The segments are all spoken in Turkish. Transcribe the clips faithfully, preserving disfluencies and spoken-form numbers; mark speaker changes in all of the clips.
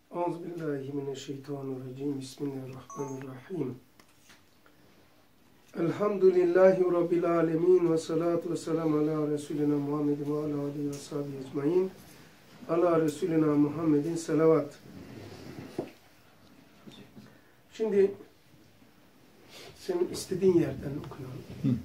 Speaker 1: Euzubillahimineşşeytanirracim. Bismillahirrahmanirrahim. Elhamdülillahi Rabbil alemin ve salatu ve selamu ala Resulina Muhammedin ve ala aleyhi ve sahibi ecmain. Ala Resulina Muhammedin salavat. Şimdi senin istediğin yerden okuyorum.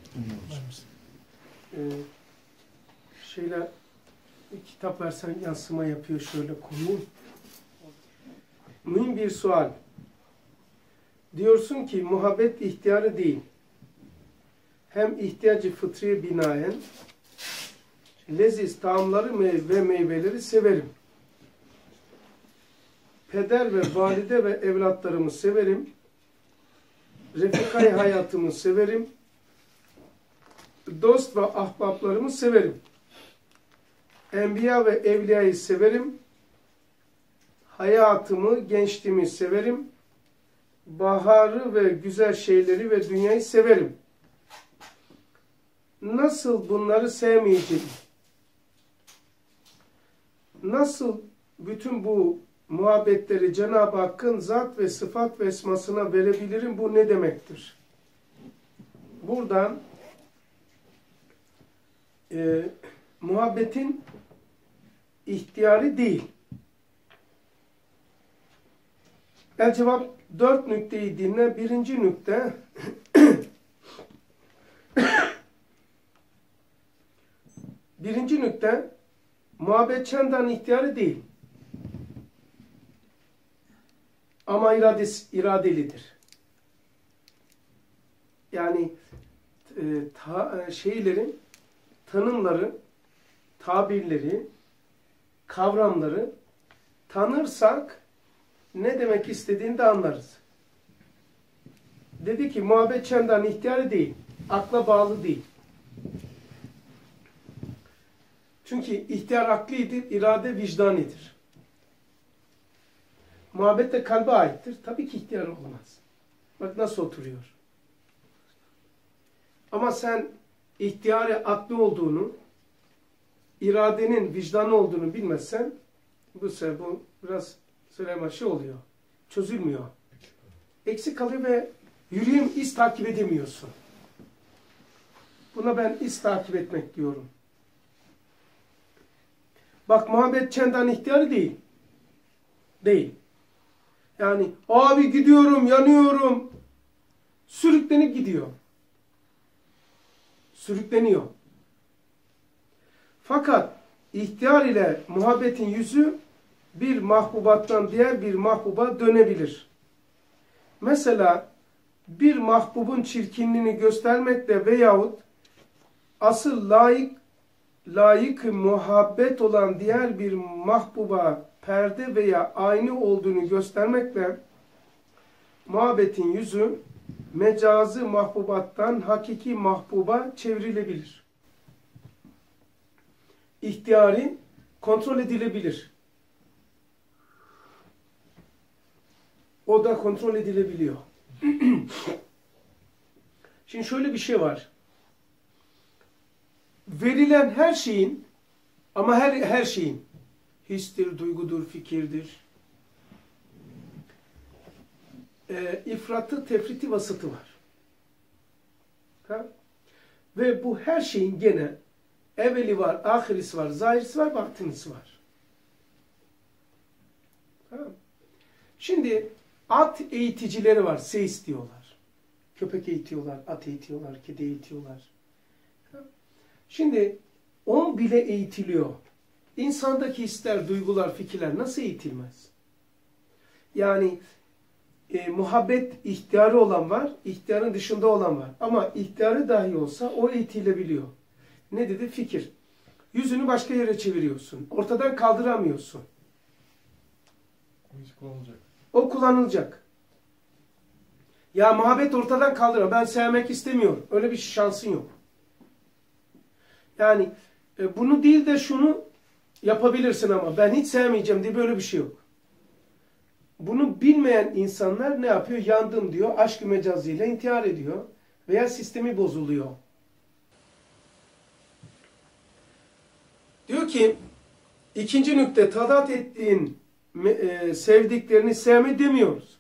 Speaker 1: Ee, şeyler kitap versen yansıma yapıyor, şöyle koyayım. Mühim bir sual. Diyorsun ki muhabbet ihtiyarı değil. Hem ihtiyacı fıtriye binaen leziz taamları ve meyveleri severim. Peder ve valide ve evlatlarımı severim. Refikayı hayatımı severim. Dost ve ahbaplarımı severim. Enbiya ve evliyayı severim. Hayatımı, gençliğimi severim. Baharı ve güzel şeyleri ve dünyayı severim. Nasıl bunları sevmeyeceğim? Nasıl bütün bu muhabbetleri Cenab-ı Hakk'ın zat ve sıfat ve esmasına verebilirim? Bu ne demektir? Buradan e, muhabbetin ihtiyarı değil. El cevap dört nükteyi dinle. Birinci nükte birinci nükte muhabbet çendan ihtiyarı değil. Ama iradesi, iradelidir. Yani e, ta, şeylerin tanımları, tabirleri, kavramları tanırsak ne demek istediğini de anlarız. Dedi ki muhabbet çendan ihtiyarı değil. Akla bağlı değil. Çünkü ihtiyar aklidir, irade vicdanidir. Muhabbet de kalbe aittir. Tabii ki ihtiyar olmaz. Bak nasıl oturuyor. Ama sen ihtiyarı aklı olduğunu, iradenin vicdanı olduğunu bilmezsen bu sefer bu biraz söylemaşı oluyor. Çözülmüyor. Eksik kalıyor ve yürüyüm iz takip edemiyorsun. Buna ben iz takip etmek diyorum. Bak muhabbet çendan ihtiyarı değil. Değil. Yani abi gidiyorum, yanıyorum. Sürüklenip gidiyor. Sürükleniyor. Fakat ihtiyar ile muhabbetin yüzü bir mahbubattan diğer bir mahbuba dönebilir. Mesela bir mahbubun çirkinliğini göstermekle veyahut asıl layık layık muhabbet olan diğer bir mahbuba perde veya aynı olduğunu göstermekle muhabbetin yüzü mecazı mahbubattan hakiki mahbuba çevrilebilir. İhtiyari kontrol edilebilir. O da kontrol edilebiliyor. Şimdi şöyle bir şey var. Verilen her şeyin ama her her şeyin histir, duygudur, fikirdir. E, ifratı, tefriti, vasıtı var. Ha? Ve bu her şeyin gene evveli var, ahirisi var, zahirisi var, batınisi var. Ha? Şimdi at eğiticileri var, seist diyorlar. Köpek eğitiyorlar, at eğitiyorlar, kedi eğitiyorlar. Ha? Şimdi on bile eğitiliyor. İnsandaki hisler, duygular, fikirler nasıl eğitilmez? Yani e, muhabbet ihtiyarı olan var, ihtiyarın dışında olan var. Ama ihtiyarı dahi olsa o eğitilebiliyor. Ne dedi? Fikir. Yüzünü başka yere çeviriyorsun. Ortadan kaldıramıyorsun.
Speaker 2: Kullanılacak.
Speaker 1: O kullanılacak. Ya muhabbet ortadan kaldıramıyor. Ben sevmek istemiyorum. Öyle bir şansın yok. Yani e, bunu değil de şunu yapabilirsin ama ben hiç sevmeyeceğim diye böyle bir şey yok. Bunu bilmeyen insanlar ne yapıyor? Yandım diyor. Aşk-ı mecazıyla intihar ediyor. Veya sistemi bozuluyor. Diyor ki ikinci nükte tadat ettiğin e, sevdiklerini sevme demiyoruz.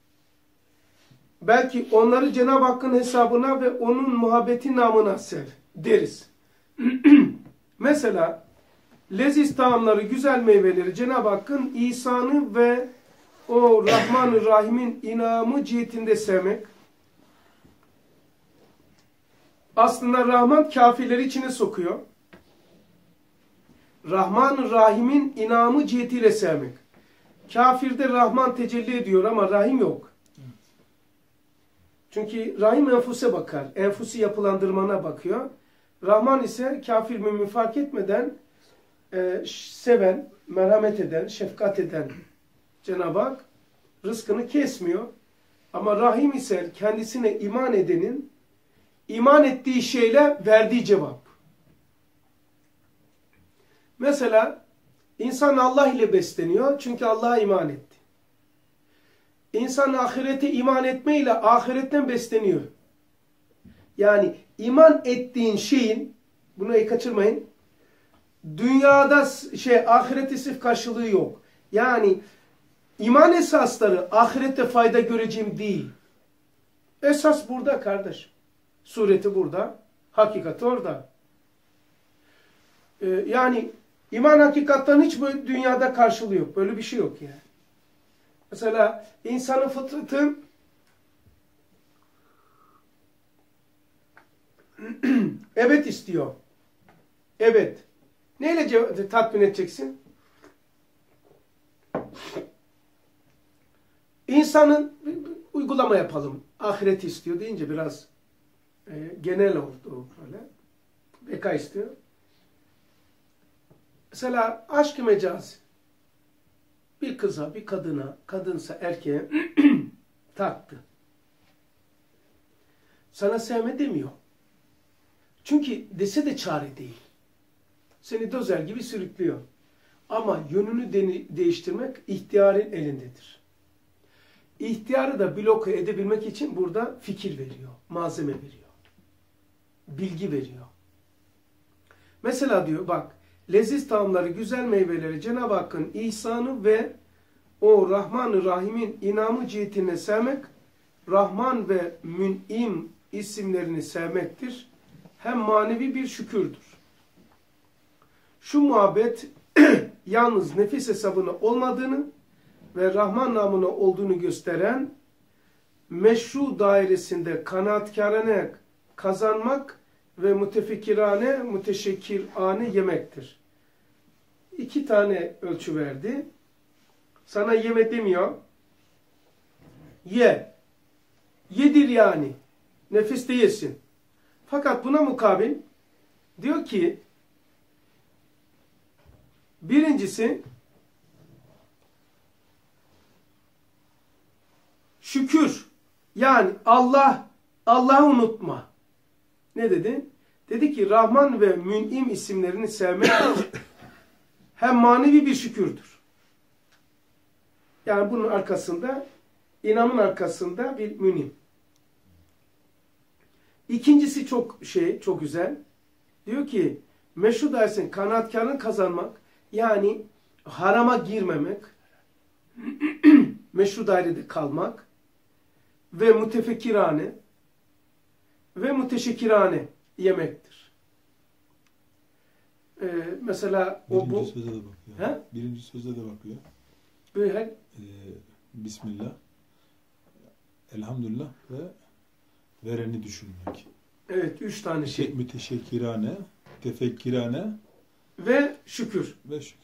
Speaker 1: Belki onları Cenab-ı Hakk'ın hesabına ve onun muhabbeti namına sev deriz. Mesela leziz taamları, güzel meyveleri Cenab-ı Hakk'ın ihsanı ve o Rahman-ı Rahim'in inamı cihetinde sevmek. Aslında Rahman kafirleri içine sokuyor. Rahman-ı Rahim'in inamı cihetiyle sevmek. Kafirde Rahman tecelli ediyor ama Rahim yok. Çünkü Rahim enfuse bakar. Enfusi yapılandırmana bakıyor. Rahman ise kafir mümin fark etmeden e, seven, merhamet eden, şefkat eden Cenab-ı Hak rızkını kesmiyor. Ama Rahim ise kendisine iman edenin iman ettiği şeyle verdiği cevap. Mesela insan Allah ile besleniyor çünkü Allah'a iman etti. İnsan ahirete iman etmeyle ahiretten besleniyor. Yani iman ettiğin şeyin, bunu kaçırmayın, dünyada şey ahirette sırf karşılığı yok. Yani iman esasları ahirette fayda göreceğim değil. Esas burada kardeş. Sureti burada, hakikat orada. Ee, yani iman hakikattan hiç böyle dünyada karşılığı yok. Böyle bir şey yok yani. Mesela insanın fıtratı evet istiyor. Evet. Neyle tatmin edeceksin? İnsanın uygulama yapalım. Ahiret istiyor deyince biraz e, genel oldu böyle. Beka istiyor. Mesela aşk-ı mecaz. Bir kıza, bir kadına, kadınsa erkeğe taktı. Sana sevme demiyor. Çünkü dese de çare değil. Seni dozer gibi sürüklüyor. Ama yönünü de değiştirmek ihtiyarın elindedir. İhtiyarı da bloke edebilmek için burada fikir veriyor, malzeme veriyor. Bilgi veriyor. Mesela diyor bak, leziz taamları, güzel meyveleri Cenab-ı Hakk'ın ihsanı ve o Rahman-ı Rahim'in inamı cihetine sevmek, Rahman ve Mün'im isimlerini sevmektir. Hem manevi bir şükürdür. Şu muhabbet yalnız nefis hesabına olmadığını ve Rahman namına olduğunu gösteren meşru dairesinde kanaatkârane kazanmak ve mütefekkirane, müteşekkirane yemektir. İki tane ölçü verdi. Sana yeme demiyor. Ye. Yedir yani. Nefis de yesin. Fakat buna mukabil diyor ki birincisi şükür. Yani Allah, Allah'ı unutma. Ne dedi? Dedi ki Rahman ve Mün'im isimlerini sevmek hem manevi bir şükürdür. Yani bunun arkasında, inamın arkasında bir Mün'im. İkincisi çok şey, çok güzel. Diyor ki meşru dersin kanaatkarını kazanmak, yani harama girmemek, meşru dairede kalmak ve mütefekkirane ve müteşekkirane yemektir. Ee, mesela o
Speaker 2: Birinci
Speaker 1: bu
Speaker 2: söze de bakıyor.
Speaker 1: He?
Speaker 2: Birinci söze de bakıyor.
Speaker 1: Böyle
Speaker 2: Ee, Bismillah, elhamdülillah ve vereni düşünmek.
Speaker 1: evet, üç tane şey.
Speaker 2: Müteşekkirane, tefekkirane
Speaker 1: Ve şükür.
Speaker 2: ve şükür.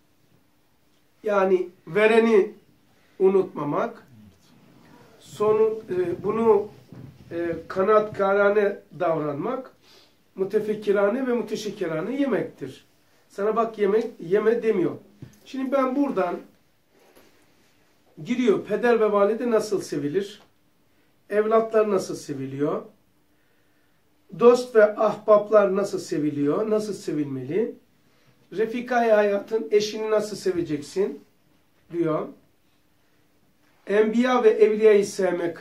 Speaker 1: Yani vereni unutmamak.
Speaker 2: Evet.
Speaker 1: Sonu e, bunu e, kanaatkârane davranmak, mütefekkirane ve müteşekkirane yemektir. Sana bak yemek yeme demiyor. Şimdi ben buradan giriyor. Peder ve valide nasıl sevilir? Evlatlar nasıl seviliyor? Dost ve ahbaplar nasıl seviliyor? Nasıl sevilmeli? Refika-i hayatın eşini nasıl seveceksin? Diyor. Enbiya ve evliyayı sevmek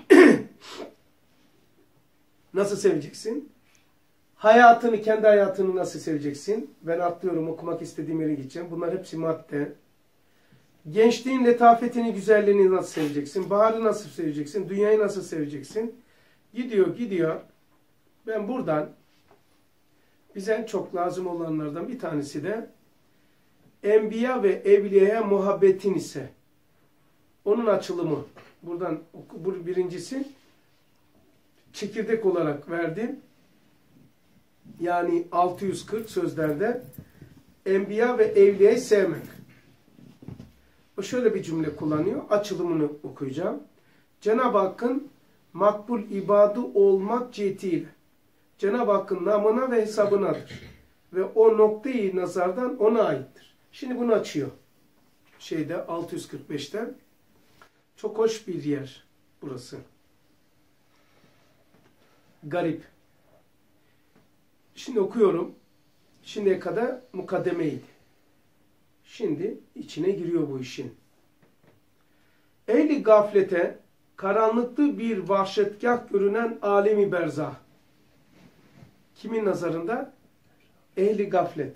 Speaker 1: nasıl seveceksin? Hayatını, kendi hayatını nasıl seveceksin? Ben atlıyorum, okumak istediğim yere gideceğim. Bunlar hepsi madde. Gençliğin letafetini, güzelliğini nasıl seveceksin? Baharı nasıl seveceksin? Dünyayı nasıl seveceksin? Gidiyor, gidiyor. Ben buradan bize en çok lazım olanlardan bir tanesi de Enbiya ve Evliya'ya muhabbetin ise onun açılımı. Buradan bu birincisi çekirdek olarak verdim. Yani altı yüz kırk sözlerde Enbiya ve Evliya'yı sevmek. O şöyle bir cümle kullanıyor. Açılımını okuyacağım. Cenab-ı Hakk'ın makbul ibadı olmak cihetiyle Cenab-ı Hakk'ın namına ve hesabınadır. Ve o noktayı nazardan ona aittir. Şimdi bunu açıyor. Şeyde altı yüz kırk beşten. Çok hoş bir yer burası. Garip. Şimdi okuyorum. Şimdiye kadar mukaddemeydi. Şimdi içine giriyor bu işin. Ehli gaflete karanlıklı bir vahşetgah görünen alemi berzah. Kimin nazarında? Ehli gaflet.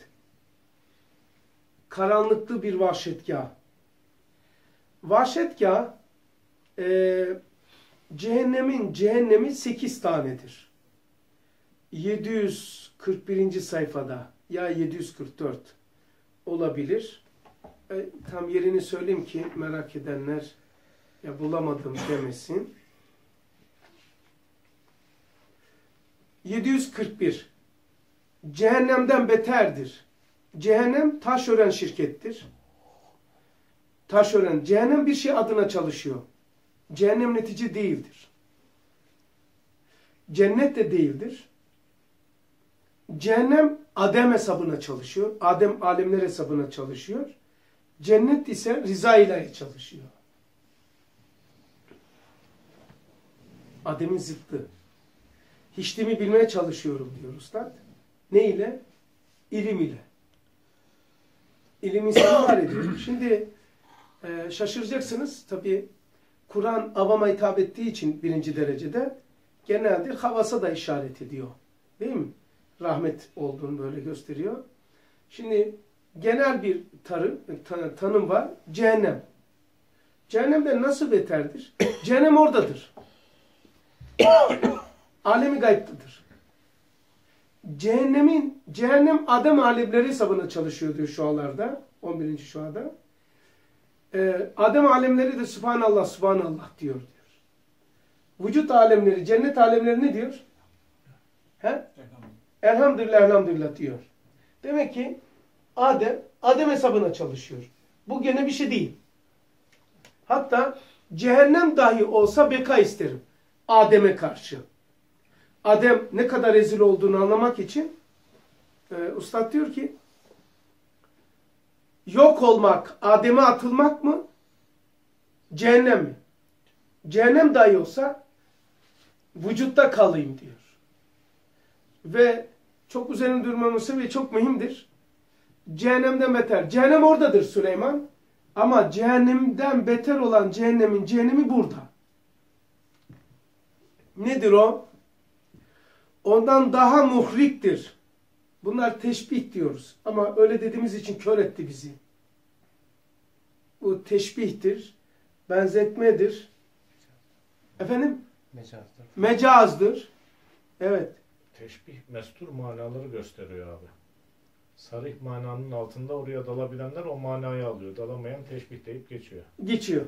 Speaker 1: Karanlıklı bir vahşetgah. Vahşetgah e, cehennemin cehennemi sekiz tanedir. yedi yüz kırk birinci sayfada ya yedi yüz kırk dört olabilir. E, tam yerini söyleyeyim ki merak edenler ya bulamadım demesin. yedi yüz kırk bir. Cehennemden beterdir. Cehennem taşören şirkettir. Taşören. Cehennem bir şey adına çalışıyor. Cehennem netice değildir. Cennet de değildir. Cehennem Adem hesabına çalışıyor. Adem alemler hesabına çalışıyor. Cennet ise rıza ilahi çalışıyor. Adem'in zıttı. Hiçliğimi bilmeye çalışıyorum diyor Üstad. Ne ile? İlim ile. İlim insanı var ediyor. Şimdi e, şaşıracaksınız. Tabii Kur'an avama hitap ettiği için birinci derecede genelde havasa da işaret ediyor. Değil mi? Rahmet olduğunu böyle gösteriyor. Şimdi genel bir tarım, ta, tanım var. Cehennem. Cehennemden nasıl beterdir? Cehennem oradadır. Alemi gaybtadır. Cehennemin, cehennem Adem alemleri hesabına çalışıyor diyor şualarda. on birinci şuada. Ee, Adem alemleri de Subhanallah, Subhanallah diyor diyor. Vücut alemleri, cennet alemleri ne diyor? He? Elhamdülillah, elhamdülillah diyor. Demek ki Adem, Adem hesabına çalışıyor. Bu gene bir şey değil. Hatta cehennem dahi olsa beka isterim. Adem'e karşı. Adem ne kadar rezil olduğunu anlamak için e, Üstad diyor ki yok olmak, Adem'e atılmak mı? Cehennem mi? Cehennem dahi olsa vücutta kalayım diyor. Ve çok üzerine durmamız ve çok mühimdir. Cehennemden beter. Cehennem oradadır Süleyman. Ama cehennemden beter olan cehennemin cehennemi burada. Nedir o? Ondan daha muhriktir. Bunlar teşbih diyoruz. Ama öyle dediğimiz için kör etti bizi. Bu teşbihtir. Benzetmedir. Efendim?
Speaker 3: Mecazdır.
Speaker 1: Mecazdır. Evet.
Speaker 4: Teşbih, mestur manaları gösteriyor abi. Sarih mananın altında oraya dalabilenler o manayı alıyor. Dalamayan teşbih deyip geçiyor.
Speaker 1: Geçiyor.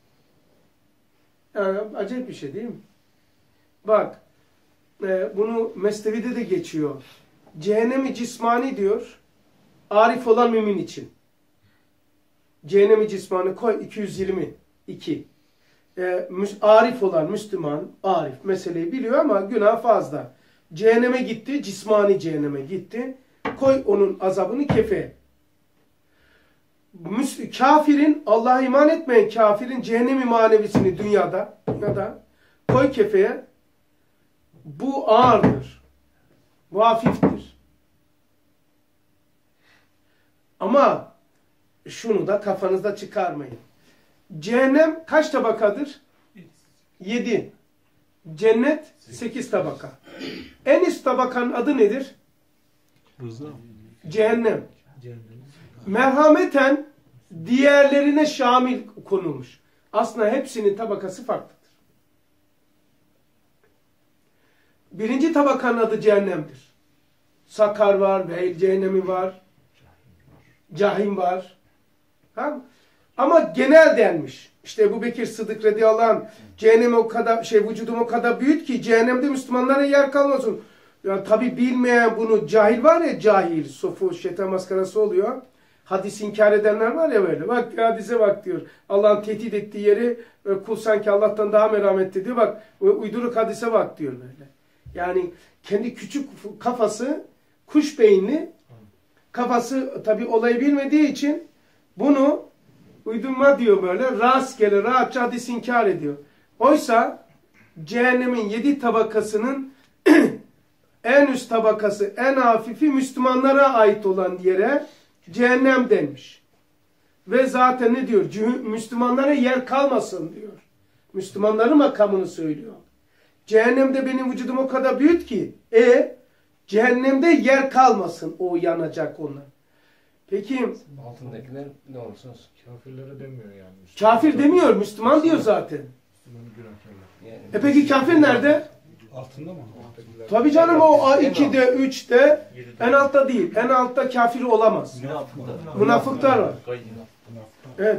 Speaker 1: Yani acayip bir şey değil mi? Bak, e, bunu Mesnevi'de de geçiyor. Cehennemi cismani diyor, arif olan mümin için. Cehennemi cismani koy iki yüz yirmi iki. E, arif olan Müslüman, arif meseleyi biliyor ama günah fazla. Cehenneme gitti, cismani cehenneme gitti. Koy onun azabını kefeye. Kafirin, Allah'a iman etmeyen kafirin cehennemi manevisini dünyada, dünyada koy kefeye. Bu ağırdır. Bu hafiftir. Ama şunu da kafanızda çıkarmayın. Cehennem kaç tabakadır? Yedi. Cennet sekiz tabaka. En üst tabakanın adı nedir?
Speaker 2: Rıza.
Speaker 1: Cehennem. Merhameten diğerlerine şamil konulmuş. Aslında hepsinin tabakası farklıdır. Birinci tabakanın adı cehennemdir. Sakar var, Veil cehennemi var, Cahim var. Ha? Ama genel denmiş. İşte Ebu Bekir Sıddık radıyallahu anh cehennemi o kadar, şey vücudum o kadar büyük ki cehennemde Müslümanlara yer kalmasın. Yani tabi bilmeyen bunu cahil var ya, cahil, sofu, şeytan maskarası oluyor. Hadis inkar edenler var ya böyle. Bak hadise bak diyor. Allah'ın tehdit ettiği yeri kul sanki Allah'tan daha merhametli diyor. Bak uyduruk hadise bak diyor böyle. Yani kendi küçük kafası, kuş beyinli, kafası tabi olayı bilmediği için bunu uydurma diyor böyle. Rastgele, rahatça hadis inkar ediyor. Oysa cehennemin yedi tabakasının en üst tabakası, en hafifi Müslümanlara ait olan yere cehennem denmiş. Ve zaten ne diyor? Müslümanlara yer kalmasın diyor. Müslümanların makamını söylüyor. Cehennemde benim vücudum o kadar büyük ki e cehennemde yer kalmasın, o yanacak onlar. Peki
Speaker 3: altındakiler ne olursa olsun.
Speaker 4: Kafirlere demiyor yani.
Speaker 1: Kafir demiyor, Müslüman diyor zaten.
Speaker 4: Müslüman günahkarlar.
Speaker 3: Yani,
Speaker 1: E peki kafir nerede?
Speaker 2: Altında mı?
Speaker 1: Tabii canım, o ikide, üçte, en altta değil. En altta kafir olamaz. Münafıklar var. Evet.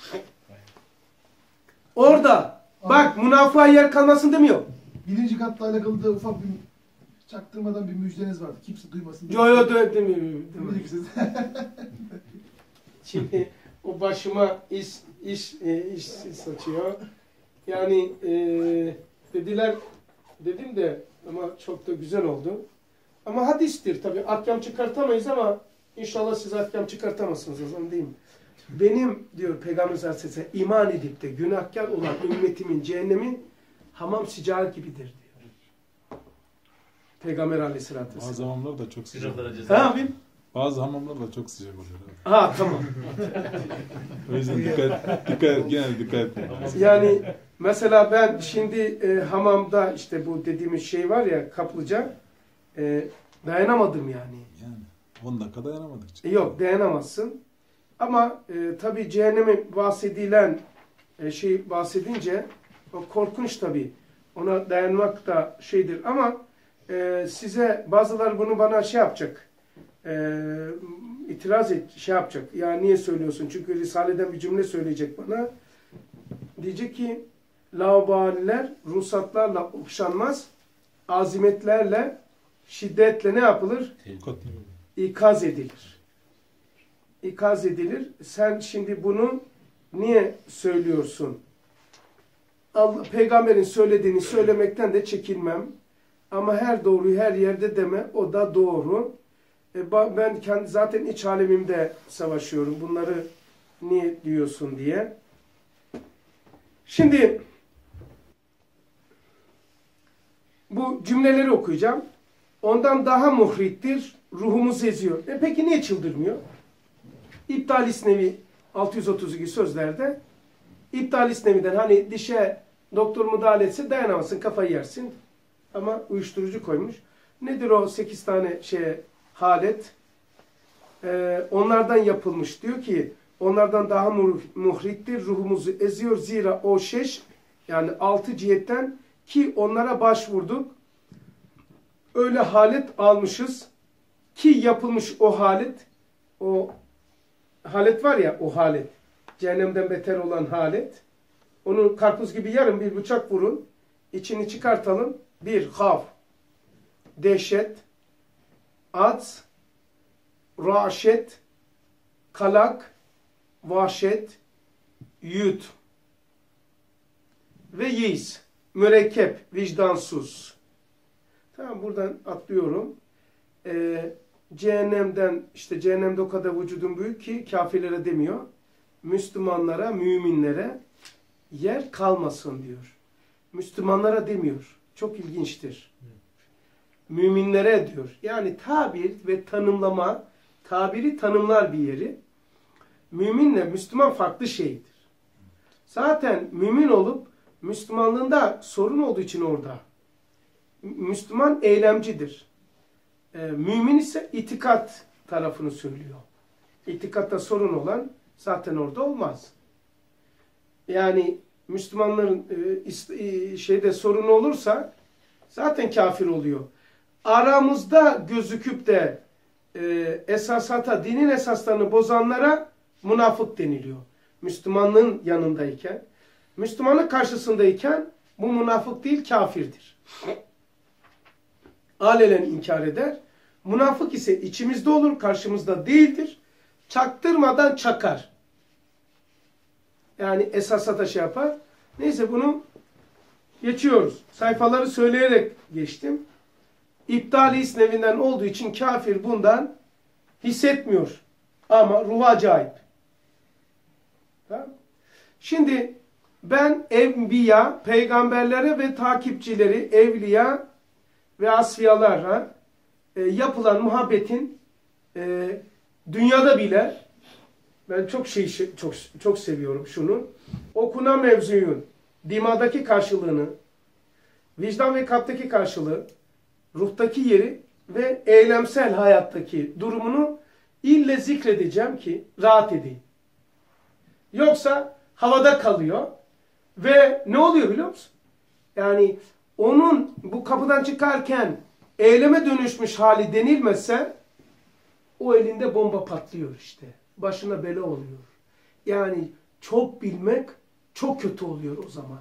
Speaker 1: Orada bak, münafığa yer kalmasın demiyor.
Speaker 5: Birinci katla alakalı da ufak bir çaktırmadan bir müjdeniz vardı. Kimse duymasın.
Speaker 1: Yo yo demiyor. Şimdi o başıma iş iş e, iş saçıyor. Yani e, dediler, dedim de ama çok da güzel oldu. Ama hadistir tabii. Ahkam çıkartamayız ama inşallah siz ahkam çıkartamazsınız o zaman, değil mi? Benim diyor Peygamber sallallahu aleyhi ve sellem iman edip de günahkar olan ümmetimin cehennemi hamam sıcağı gibidir diyor. Peygamber aleyhissalatü vesselam.
Speaker 2: Bazı hamamlar da çok sıcak.
Speaker 1: Ha abim?
Speaker 2: Bazı hamamlar da çok sıcak oluyor. Abi.
Speaker 1: Ha tamam.
Speaker 2: O yüzden dikkat, dikkat, genel dikkat etmeyin.
Speaker 1: Yani mesela ben şimdi e, hamamda işte bu dediğimiz şey var ya, kaplıca, e, dayanamadım yani.
Speaker 2: Yani on dakika dayanamadık.
Speaker 1: E, yok dayanamazsın. Ama e, tabii cehenneme bahsedilen e, şey bahsedince o korkunç tabii. Ona dayanmak da şeydir ama e, size bazıları bunu bana şey yapacak. E, itiraz et, şey yapacak. Ya niye söylüyorsun? Çünkü Risale'den bir cümle söyleyecek bana. Diyecek ki laubaliler ruhsatlarla okşanmaz, azimetlerle, şiddetle ne yapılır? İkaz edilir. İkaz edilir. Sen şimdi bunu niye söylüyorsun? Allah, peygamberin söylediğini söylemekten de çekinmem. Ama her doğruyu her yerde deme, o da doğru. E, ben kendi zaten iç alemimde savaşıyorum. Bunları niye diyorsun diye. Şimdi bu cümleleri okuyacağım. Ondan daha muhrittir, ruhumuz eziyor. E peki niye çıldırmıyor? İptal İsnevi altı yüz otuz iki sözlerde İptal İsnevi'den hani dişe doktor müdahale etse dayanamazsın, kafayı yersin. Ama uyuşturucu koymuş. Nedir o sekiz tane şeye halet? Ee, onlardan yapılmış. Diyor ki onlardan daha muhrittir, ruhumuzu eziyor. Zira o şeş, yani altı cihetten ki onlara başvurduk. Öyle halet almışız ki yapılmış o halet, o halet var ya, o halet, cehennemden beter olan halet, onu karpuz gibi yarın bir bıçak vurun, içini çıkartalım. Bir, haf, dehşet, az, raşet, kalak, vahşet, yut ve yeis, mürekkep, vicdansız. Tamam, buradan atlıyorum. Ee, cehennemden, işte cehennemde o kadar vücudun büyük ki kafirlere demiyor. Müslümanlara, müminlere yer kalmasın diyor. Müslümanlara demiyor. Çok ilginçtir. Müminlere diyor. Yani tabir ve tanımlama, tabiri tanımlar bir yeri. Müminle Müslüman farklı şeydir. Zaten mümin olup Müslümanlığında sorun olduğu için orada. Müslüman eylemcidir. Ee, mümin ise itikat tarafını söylüyor. İtikatta sorun olan zaten orada olmaz. Yani Müslümanların e, şeyde sorun olursa zaten kafir oluyor. Aramızda gözüküp de e, esasata, dinin esaslarını bozanlara münafık deniliyor. Müslümanlığın yanındayken, Müslümanın karşısındayken bu münafık değil, kafirdir. Alenen inkar eder. Münafık ise içimizde olur, karşımızda değildir. Çaktırmadan çakar. Yani esasata şey yapar. Neyse bunu geçiyoruz. Sayfaları söyleyerek geçtim. İptal-i isnevinden olduğu için kafir bundan hissetmiyor. Ama ruhu acayip. Tamam. Şimdi ben enbiya, peygamberlere ve takipçileri, evliya ve asfiyalara e, yapılan muhabbetin e, dünyada bile ben çok şey çok çok seviyorum şunu. Okunan mevzuyun dimadaki karşılığını, vicdan ve kalpteki karşılığı, ruhtaki yeri ve eylemsel hayattaki durumunu ille zikredeceğim ki rahat edeyim. Yoksa havada kalıyor ve ne oluyor biliyor musun? Yani onun bu kapıdan çıkarken eyleme dönüşmüş hali denilmezse o elinde bomba patlıyor işte. Başına bela oluyor. Yani çok bilmek çok kötü oluyor o zaman.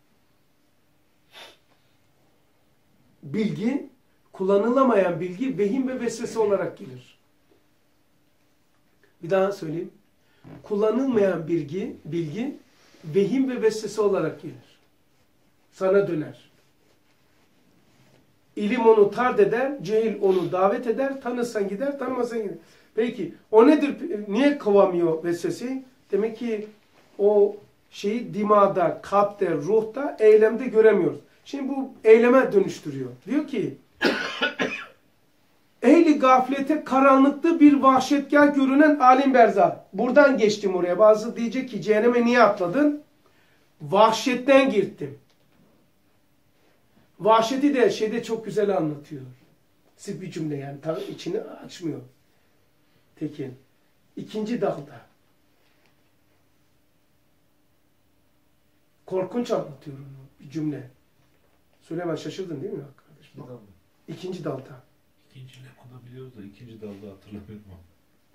Speaker 1: Bilgi, kullanılamayan bilgi vehim ve vesvese olarak gelir. Bir daha söyleyeyim. Kullanılmayan bilgi, bilgi vehim ve vesvese olarak gelir. Sana döner. İlim onu tard eder, cehil onu davet eder, tanırsan gider, tanımazsan gider. Peki o nedir? Niye kovamıyor vesveseyi? Demek ki o şeyi dimada, kalpte, ruhta, eylemde göremiyoruz. Şimdi bu eyleme dönüştürüyor. Diyor ki ehli gaflete karanlıkta bir vahşetgah görünen alim berzah. Buradan geçtim oraya. Bazı diyecek ki cehenneme niye atladın? Vahşetten girdim. Vahşeti de şeyde çok güzel anlatıyor. Siz bir cümle yani. Tam içini açmıyor. Tekin. İkinci dalda. Korkunç anlatıyor onu. Bir cümle. Süleyman şaşırdın değil mi kardeşim? İkinci dalda.
Speaker 2: İkinci lemada biliyoruz da ikinci dalda hatırlamıyorum ama.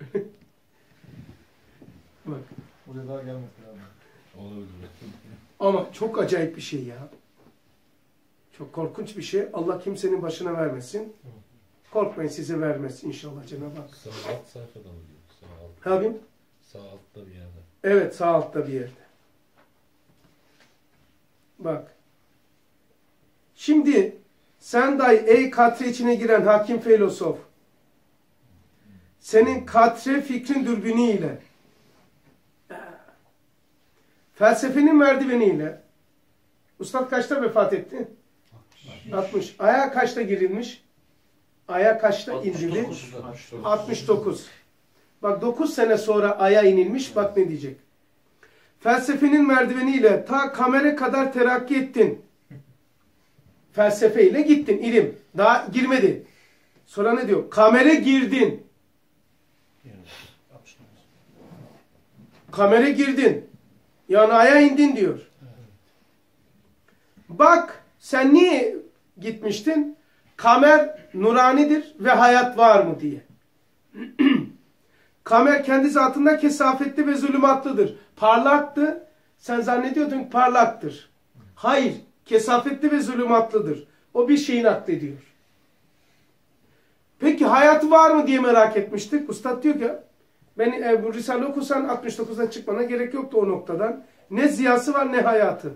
Speaker 1: Bak.
Speaker 5: Buraya daha gelmedi abi.
Speaker 2: Olabilir.
Speaker 1: Ama çok acayip bir şey ya. Çok korkunç bir şey. Allah kimsenin başına vermesin. Korkmayın, size vermez inşallah Cenab-ı Hak.
Speaker 2: Sağ alt sayfada mı diyor? Sağ altta.
Speaker 1: Abim?
Speaker 2: Sağ altta bir yerde.
Speaker 1: Evet, sağ altta bir yerde. Bak. Şimdi sen dahi ey katre içine giren hakim filozof, senin katre fikrin dürbünüyle, felsefenin merdiveniyle, Ustad kaçta vefat etti? altmış. Aya kaçta girilmiş? Aya kaçta indili? altmış dokuz. Bak dokuz sene sonra aya inilmiş. Bak ne diyecek. Felsefenin merdiveniyle ta kamera kadar terakki ettin. Felsefeyle gittin. İlim. Daha girmedi. Sonra ne diyor? Kamera girdin. Kamera girdin. Yani aya indin diyor. Bak sen niye gitmiştin? Kamer nuranidir ve hayat var mı diye. Kamer kendi zatında kesafetli ve zulümatlıdır. Parlaktı. Sen zannediyordun ki parlaktır. Hayır. Kesafetli ve zulümatlıdır. O bir şeyin aklediyor. Peki hayatı var mı diye merak etmiştik. Ustad diyor ki ben e, bu Risale okusan altmış dokuzdan çıkmana gerek yoktu o noktadan. Ne ziyası var ne hayatı.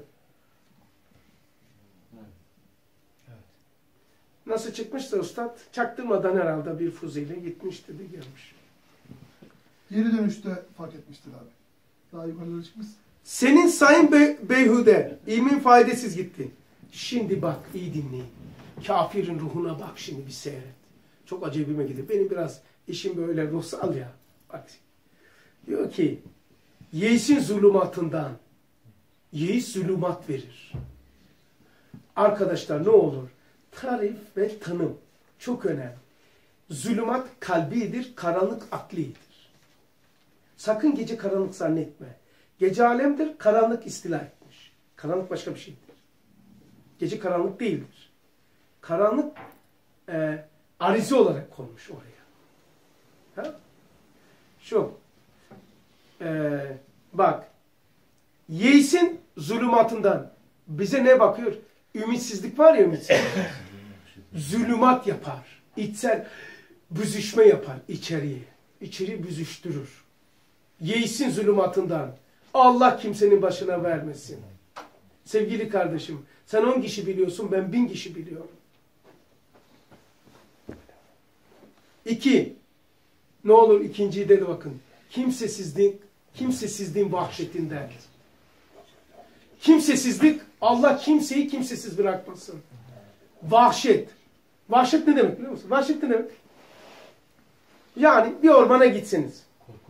Speaker 1: Nasıl çıkmışsa ustad çaktırmadan herhalde bir fuziyle gitmiş dedi gelmiş.
Speaker 5: Geri dönüşte fark etmiştir abi. Daha yukarılara çıkmış. Senin
Speaker 1: sayın be beyhude ilmin faydasız gitti. Şimdi bak iyi dinleyin. Kafirin ruhuna bak şimdi bir seyret. Çok acayibime gidiyor. Benim biraz işim böyle ruhsal ya. Bak. Diyor ki yeisin zulümatından yeis zulümat verir. Arkadaşlar ne olur? Tarif ve tanım çok önemli. Zulümat kalbidir, karanlık aklidir. Sakın gece karanlık zannetme. Gece alemdir, karanlık istila etmiş. Karanlık başka bir şeydir. Gece karanlık değildir. Karanlık e, arize olarak konmuş oraya. Ha? Şu. E, bak. Yeis'in zulümatından bize ne bakıyor? Ümitsizlik var ya, ümitsizlik. Zulümat yapar. İçsel büzüşme yapar içeriye. İçeri büzüştürür. Yeis'in zulümatından. Allah kimsenin başına vermesin. Sevgili kardeşim, sen on kişi biliyorsun, ben bin kişi biliyorum. İki, ne olur ikinciyi de bakın. Kimsesizlik, kimsesizliğin vahşetinden. Kimsesizlik, Allah kimseyi kimsesiz bırakmasın. Vahşet. Vahşet ne demek biliyor musun? Vahşet ne demek? Yani bir ormana gitseniz.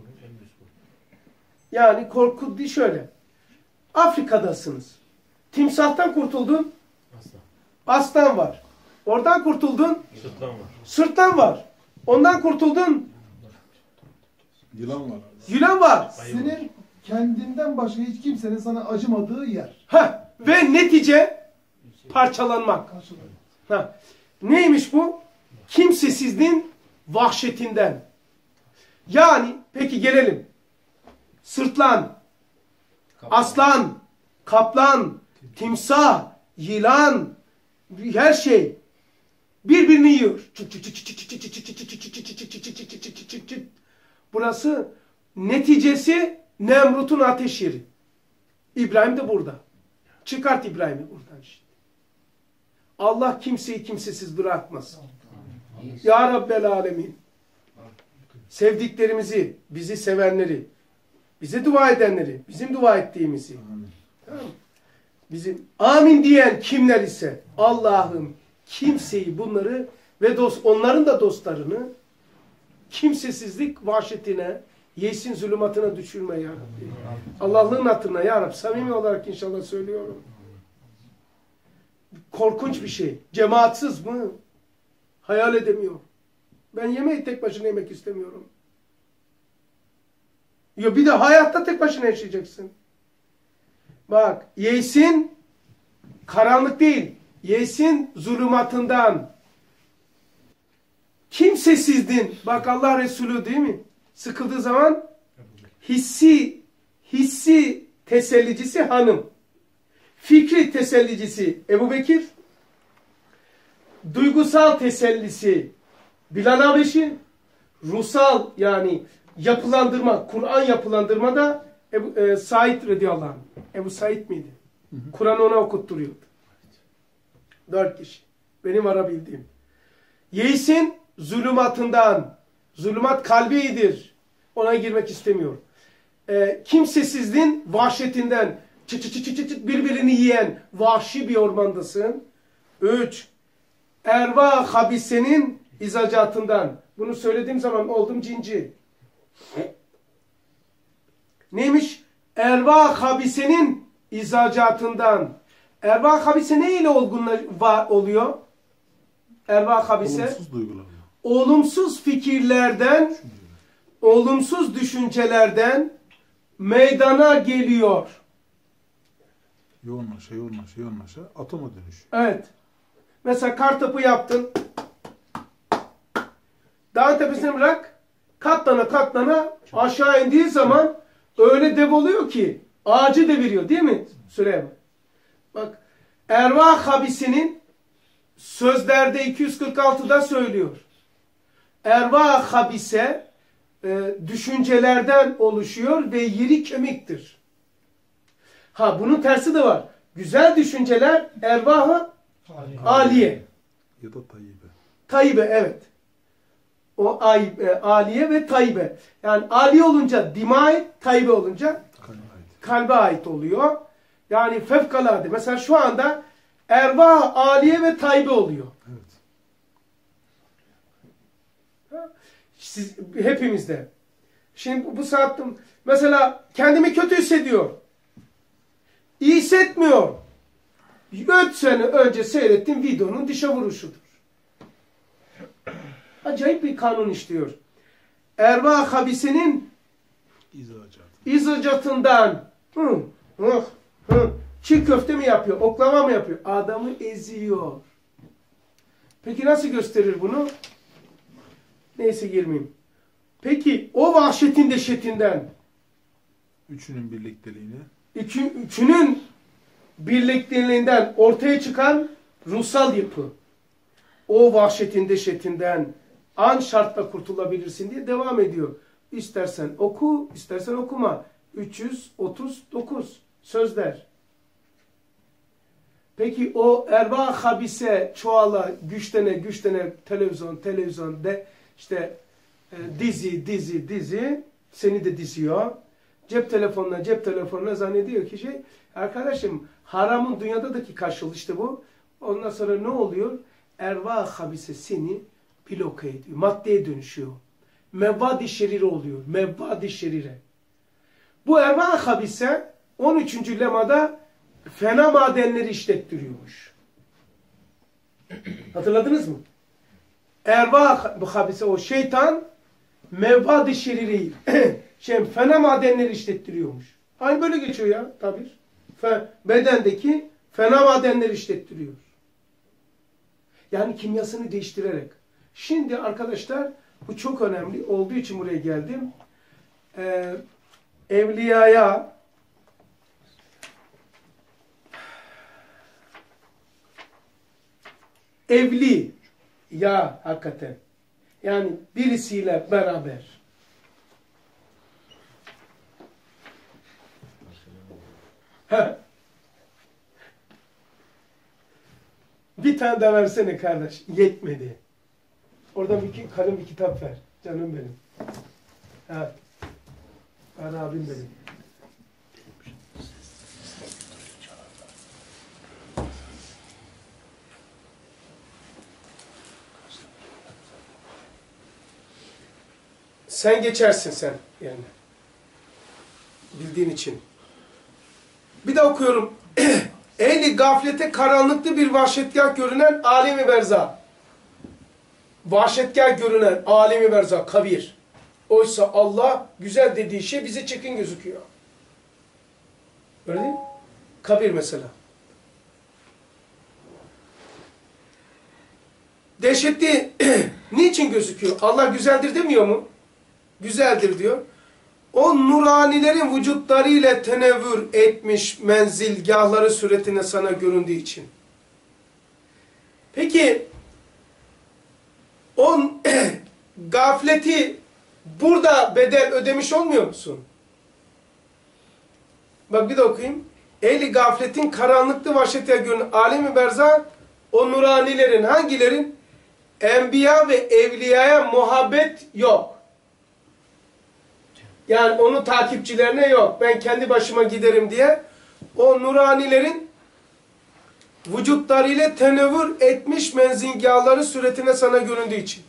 Speaker 1: Yani korku değil, şöyle. Afrika'dasınız. Timsahtan kurtuldun. Aslan. Aslan var. Oradan kurtuldun.
Speaker 4: Sırtlan var.
Speaker 1: Sırtlan var. Ondan kurtuldun.
Speaker 2: Yılan var.
Speaker 1: Yılan var.
Speaker 5: Senin kendinden başka hiç kimsenin sana acımadığı yer.
Speaker 1: Ha. Ve netice parçalanmak. Ha. Neymiş bu? Kimsesizliğin vahşetinden. Yani peki gelelim. Sırtlan, aslan, kaplan, timsah, yılan, her şey birbirini yiyor. Burası neticesi Nemrut'un ateş yeri. İbrahim de burada. Çıkart İbrahim'i buradan işte. Allah kimseyi kimsesiz bırakmasın. Ya Rabbel Alemin. Sevdiklerimizi, bizi sevenleri, bize dua edenleri, bizim dua ettiğimizi, tamam mı? Bizim amin diyen kimler ise Allah'ım kimseyi, bunları ve dost, onların da dostlarını kimsesizlik vahşetine, Yeis'in zulümatına düşürme ya Rabbi. Allah'ın hatırına ya Rabbi. Samimi olarak inşallah söylüyorum. Korkunç bir şey. Cemaatsız mı? Hayal edemiyorum. Ben yemeği tek başına yemek istemiyorum. Ya bir de hayatta tek başına yaşayacaksın. Bak, Yeis'in karanlık değil, Yeis'in zulümatından kimsesizdin. Bak Allah Resulü değil mi? Sıkıldığı zaman hissi, hissi tesellicisi hanım. Fikri tesellicisi Ebu Bekir. Duygusal tesellisi Bilal Habeşi. Ruhsal yani yapılandırma, Kur'an yapılandırma da Ebu, e, Said radıyallahu anh. Ebu Said miydi? Kur'an'ı ona okutturuyordu. Dört kişi. Benim arabildiğim. Yeis'in zulümatından, zulümat kalbidir. Ona girmek istemiyorum. E, kimsesizliğin vahşetinden, çıt çıt çıt çıt birbirini yiyen vahşi bir ormandasın. Üç, erva habisenin izacatından. Bunu söylediğim zaman oldum cinci. Neymiş? Erva habisenin izacatından. Erva habise ne ile olgunla oluyor? Erva habise.
Speaker 2: Olumsuz duygular.
Speaker 1: Olumsuz fikirlerden, olumsuz düşüncelerden meydana geliyor.
Speaker 2: Yoğunlaşa, yoğunlaşa, yoğunlaşa atoma dönüş.
Speaker 1: Evet. Mesela kartopu yaptın. Dağın tepesine bırak. Katlana katlana aşağı indiği zaman öyle dev oluyor ki ağacı deviriyor değil mi Süleyman? Bak erva habisinin sözlerde iki yüz kırk altıda söylüyor. Erva habise e, düşüncelerden oluşuyor ve yeri kemiktir. Ha bunun tersi de var. Güzel düşünceler ervahı aliye.
Speaker 2: Ya da tayyibe.
Speaker 1: Tayyibe evet. O ayib, e, aliye ve tayyibe. Yani aliye olunca dimay, tayyibe olunca
Speaker 2: Kalbe ait.
Speaker 1: kalbe ait oluyor. Yani fevkalade. Mesela şu anda ervah, aliye ve tayyibe oluyor.
Speaker 2: Evet.
Speaker 1: Siz, hepimizde. Şimdi bu, bu saatte mesela kendimi kötü hissediyor. İyi hissetmiyor. Üç sene önce seyrettiğim videonun dişe vuruşudur. Acayip bir kanun işliyor. Erva habisenin
Speaker 2: İzocatı.
Speaker 1: İzocatından hı, hı, hı, çiğ köfte mi yapıyor, oklava mı yapıyor? Adamı eziyor. Peki nasıl gösterir bunu? Neyse girmeyeyim. Peki o vahşetin dehşetinden
Speaker 2: Üçünün birlikteliğini.
Speaker 1: iki, üçünün birlikteliğinden ortaya çıkan ruhsal yapı. O vahşetin dehşetinden an şartla kurtulabilirsin diye devam ediyor. İstersen oku, istersen okuma. üç yüz otuz dokuz sözler. Peki o erva habise çoğala, güçlene, güçlene, televizyon, televizyon de işte e, dizi, dizi, dizi seni de diziyor. Cep telefonuna, cep telefonuna zannediyor ki şey, arkadaşım haramın dünyadaki karşılığı işte bu. Ondan sonra ne oluyor? Erva habise seni bloke ediyor. Maddeye dönüşüyor. Mevvadi şerire oluyor. Mevvadi şerire. Bu erva habise on üçüncü lemada fena madenleri işlettiriyormuş. Hatırladınız mı? Erva habise o şeytan mevvadi şeriri şey, fena madenleri işlettiriyormuş. Aynı böyle geçiyor ya tabir. Fe, bedendeki fena madenleri işlettiriyor. Yani kimyasını değiştirerek. Şimdi arkadaşlar bu çok önemli olduğu için buraya geldim. Ee, evliyaya evli ya hakikaten yani birisiyle beraber Heh. Bir tane de versene kardeş. Yetmedi. Oradan bir kalem bir kitap ver. Canım benim. Ha. Ben abim benim. Sen geçersin sen yani. Bildiğin için. Bir de okuyorum. Ehli gaflete karanlıklı bir vahşetgah görünen alemi berza. Vahşetgah görünen alemi berza, kabir. Oysa Allah güzel dediği şey bize çirkin gözüküyor. Öyle değil mi? Kabir mesela. Dehşetli niçin gözüküyor? Allah güzeldir demiyor mu? Güzeldir diyor. O nuranilerin vücutlarıyla tenevvür etmiş menzilgahları suretine sana göründüğü için. Peki o gafleti burada bedel ödemiş olmuyor musun? Bak bir de okuyayım. Ehli gafletin karanlıklı vahşete görünen alemi berza o nuranilerin hangilerin? Enbiya ve evliyaya muhabbet yok. Yani onun takipçilerine yok. Ben kendi başıma giderim diye. O nuranilerin vücutlarıyla tenevvür etmiş menzingahları suretine sana göründüğü için.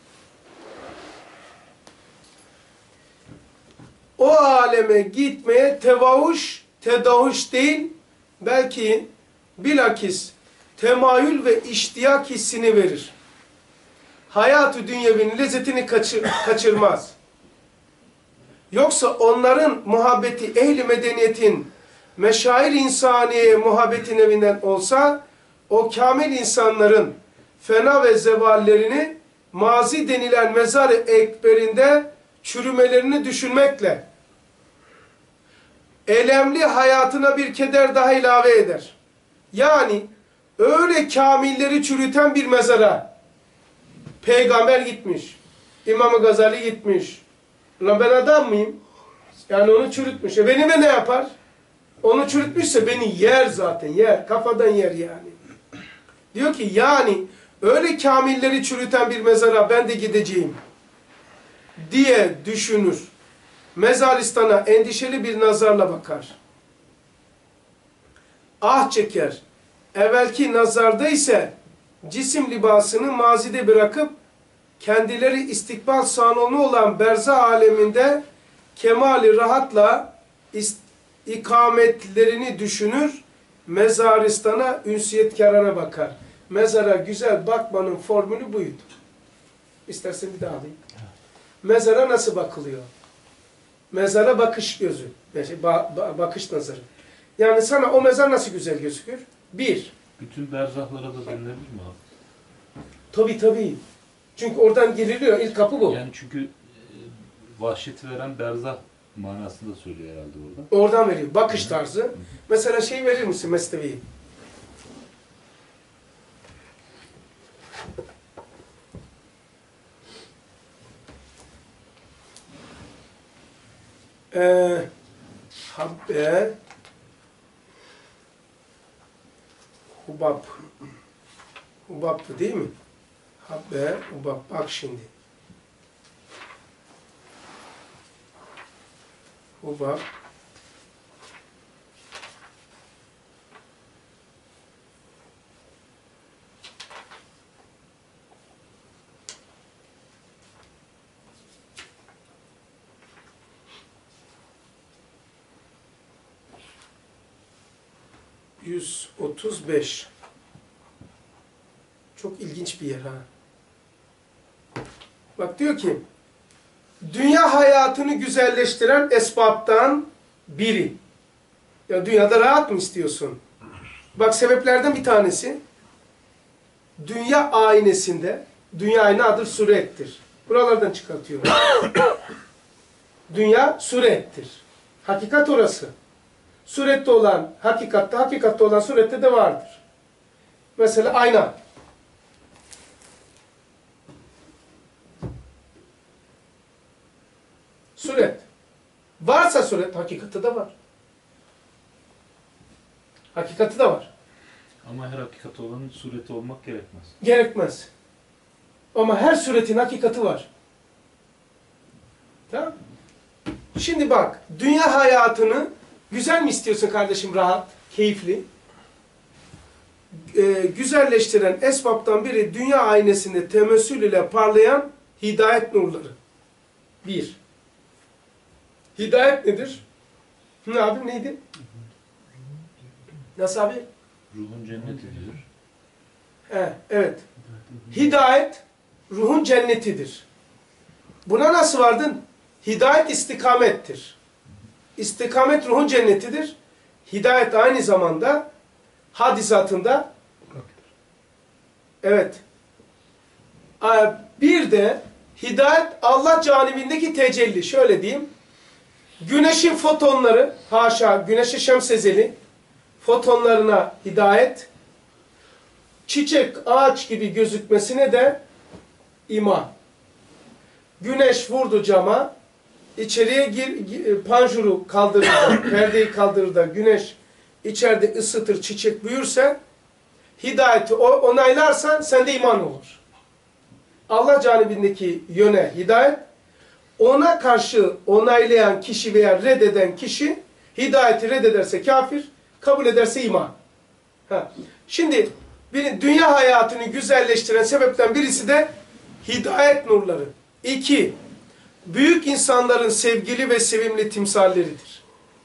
Speaker 1: O aleme gitmeye tevahuş, tedahuş değil, belki bilakis temayül ve iştiyak hissini verir. Hayat-ı dünyevinin lezzetini kaçır, kaçırmaz. Yoksa onların muhabbeti ehli medeniyetin meşair insaniye muhabbetin evinden olsa o kamil insanların fena ve zevallerini mazi denilen mezar-ı ekberinde çürümelerini düşünmekle elemli hayatına bir keder daha ilave eder. Yani öyle kamilleri çürüten bir mezara peygamber gitmiş, İmam-ı Gazali gitmiş. Lan ben adam mıyım? Yani onu çürütmüş. E beni ne yapar? Onu çürütmüşse beni yer zaten, yer. Kafadan yer yani. Diyor ki yani öyle kamilleri çürüten bir mezara ben de gideceğim diye düşünür. Mezaristana endişeli bir nazarla bakar. Ah çeker. Evvelki nazarda ise cisim libasını mazide bırakıp kendileri istikbal sanonu olan berza aleminde kemali rahatla ikametlerini düşünür, mezaristana ünsiyetkarana bakar. Mezara güzel bakmanın formülü buydu. İstersen bir daha alayım. Mezara nasıl bakılıyor? Mezara bakış gözü. Ba ba bakış nazarı. Yani sana o mezar nasıl güzel gözükür? Bir.
Speaker 2: Bütün berzahlara da denilebilir mi abi?
Speaker 1: Tabii tabii. Çünkü oradan giriliyor. İlk kapı bu.
Speaker 2: Yani çünkü e, vahşeti veren berzah manasında söylüyor herhalde orada.
Speaker 1: Oradan veriyor. Bakış tarzı. Mesela şey verir misin Mesnevi'yi? Ee, Habbe Hubab Hubab'tı değil mi? Habbe Hubab. Bak şimdi. Hubab yüz otuz beş. Çok ilginç bir yer ha. Bak diyor ki, dünya hayatını güzelleştiren esbaptan biri. Ya dünyada rahat mı istiyorsun? Bak sebeplerden bir tanesi, dünya aynesinde, dünya ayna adır surettir. Buralardan çıkartıyor. Dünya surettir. Hakikat orası. Surette olan hakikatte, hakikatte olan surette de vardır. Mesela ayna. Suret. Varsa suret, hakikati de var. Hakikati de var.
Speaker 2: Ama her hakikat olanın sureti olmak gerekmez.
Speaker 1: Gerekmez. Ama her suretin hakikati var. Tamam. Şimdi bak, dünya hayatını güzel mi istiyorsun kardeşim? Rahat, keyifli. Ee, güzelleştiren esbaptan biri dünya aynesinde temessül ile parlayan hidayet nurları. Bir. Hidayet nedir? Ne abi neydi? Nasıl abi?
Speaker 2: Ruhun cennetidir.
Speaker 1: He, evet. Hidayet ruhun cennetidir. Buna nasıl vardın? Hidayet istikamettir. İstikamet ruhun cennetidir. Hidayet aynı zamanda hadisatında evet. Bir de hidayet Allah canibindeki tecelli. Şöyle diyeyim. Güneşin fotonları, haşa güneşi şems ezeli fotonlarına hidayet, çiçek, ağaç gibi gözükmesine de iman. Güneş vurdu cama, içeriye gir, panjuru kaldırır da, perdeyi kaldırır da güneş içeride ısıtır, çiçek büyürse, hidayeti onaylarsan sende iman olur. Allah canibindeki yöne hidayet, ona karşı onaylayan kişi veya reddeden kişi, hidayeti reddederse kafir, kabul ederse iman. Ha. Şimdi bir, dünya hayatını güzelleştiren sebepten birisi de hidayet nurları. İki, büyük insanların sevgili ve sevimli timsalleridir.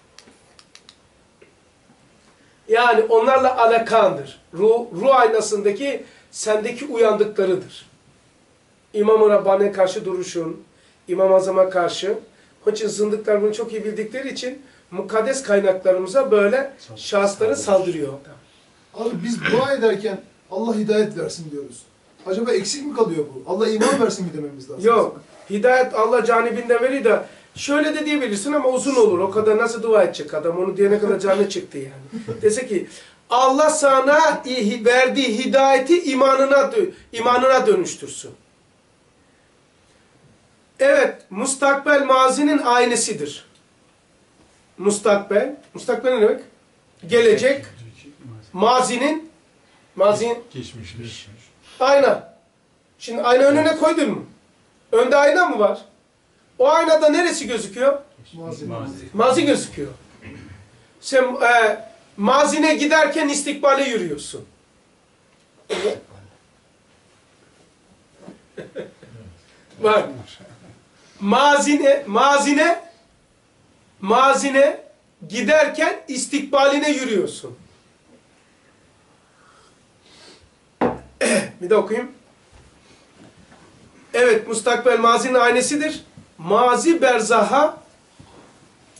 Speaker 1: Yani onlarla alakandır. Ruh, ruh aynasındaki sendeki uyandıklarıdır. İmam-ı Rabbani'ye karşı duruşun, İmam-ı Azam'a karşı. Onun için zındıklar bunu çok iyi bildikleri için mukaddes kaynaklarımıza böyle şahısları saldırıyor.
Speaker 5: Abi biz dua ederken Allah hidayet versin diyoruz. Acaba eksik mi kalıyor bu? Allah iman versin mi dememiz lazım?
Speaker 1: Yok. Hidayet Allah canibinden veriyor da şöyle de diyebilirsin ama uzun olur. O kadar nasıl dua edecek adam? Onu diyene kadar canı çıktı yani. Dese ki Allah sana verdiği hidayeti imanına, imanına dönüştürsün. Evet, mustakbel mazinin aynesidir. Mustakbel, mustakbel ne demek? Gelecek, mazinin, mazinin,
Speaker 2: Geçmiş.
Speaker 1: ayna. Şimdi ayna önüne koydun mu? Önde ayna mı var? O aynada neresi gözüküyor?
Speaker 5: Mazi.
Speaker 1: Mazi gözüküyor. Sen e, mazine giderken istikbale yürüyorsun. Bak. Mazine, mazine, mazine giderken istikbaline yürüyorsun. Bir de okuyayım. Evet, mustakbel mazinin aynesidir. Mazi berzaha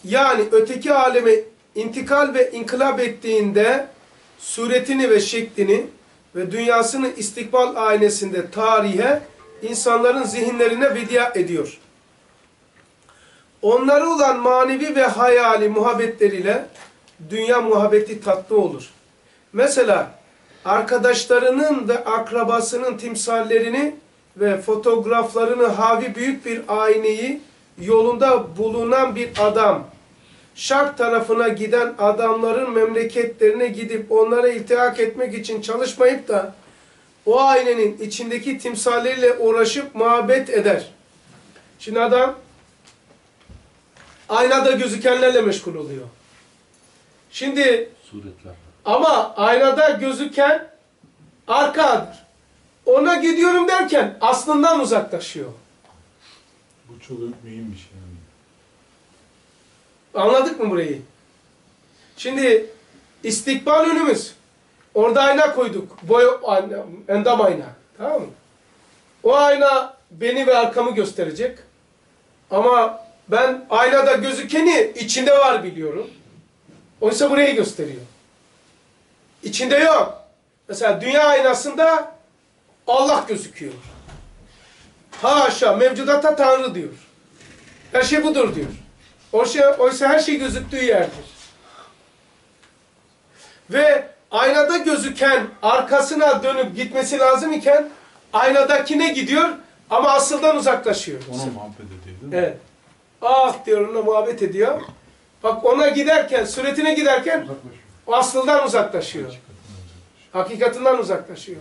Speaker 1: yani öteki aleme intikal ve inkılap ettiğinde suretini ve şeklini ve dünyasını istikbal aynesinde tarihe, insanların zihinlerine vedia ediyor. Onlara olan manevi ve hayali muhabbetleriyle dünya muhabbeti tatlı olur. Mesela arkadaşlarının ve akrabasının timsallerini ve fotoğraflarını havi büyük bir ayneyi yolunda bulunan bir adam, şark tarafına giden adamların memleketlerine gidip onlara iltihak etmek için çalışmayıp da o aynenin içindeki timsalleriyle uğraşıp muhabbet eder. Şimdi adam aynada gözükenlerle meşgul oluyor. Şimdi
Speaker 2: Suretler.
Speaker 1: ama aynada gözüken arkadır. Ona gidiyorum derken aslından uzaklaşıyor.
Speaker 6: Bu çok mühimmiş yani.
Speaker 1: Anladık mı burayı? Şimdi istikbal önümüz. Orada ayna koyduk. Boy ayna, endam ayna. Tamam mı? O ayna beni ve arkamı gösterecek. Ama ben aynada gözükeni içinde var biliyorum. Oysa burayı gösteriyor. İçinde yok. Mesela dünya aynasında Allah gözüküyor. Haşa, mevcudata Tanrı diyor. Her şey budur diyor. Oysa, oysa her şey gözüktüğü yerdir. Ve aynada gözüken arkasına dönüp gitmesi lazım iken aynadakine gidiyor ama asıldan uzaklaşıyor.
Speaker 6: Ona muhabbet ediyor değil mi?
Speaker 1: Evet. Ah diyor, onunla muhabbet ediyor. Bak ona giderken, suretine giderken
Speaker 6: Uzaklaşıyor.
Speaker 1: aslından uzaklaşıyor.
Speaker 6: Hakikatinden uzaklaşıyor.
Speaker 1: Hakikatinden uzaklaşıyor.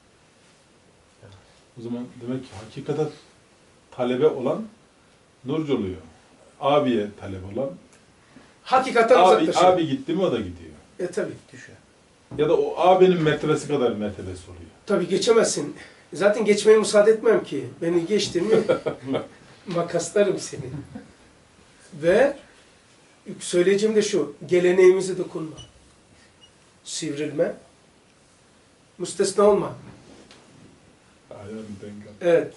Speaker 6: O zaman demek ki hakikate talebe olan nurcu oluyor. Abiye talep olan
Speaker 1: Hakikaten
Speaker 6: abi,
Speaker 1: uzaklaşıyor.
Speaker 6: abi gitti mi o da gidiyor.
Speaker 1: E tabi.
Speaker 6: Ya da o abinin mertebesi kadar mertebesi oluyor.
Speaker 1: Tabi geçemezsin. Zaten geçmeye müsaade etmem ki. Beni geçtin mi makaslarım seni. Ve söyleyeceğim de şu. Geleneğimize dokunma. Sivrilme. Müstesna olma.
Speaker 6: Ayağını denk al.
Speaker 1: Evet.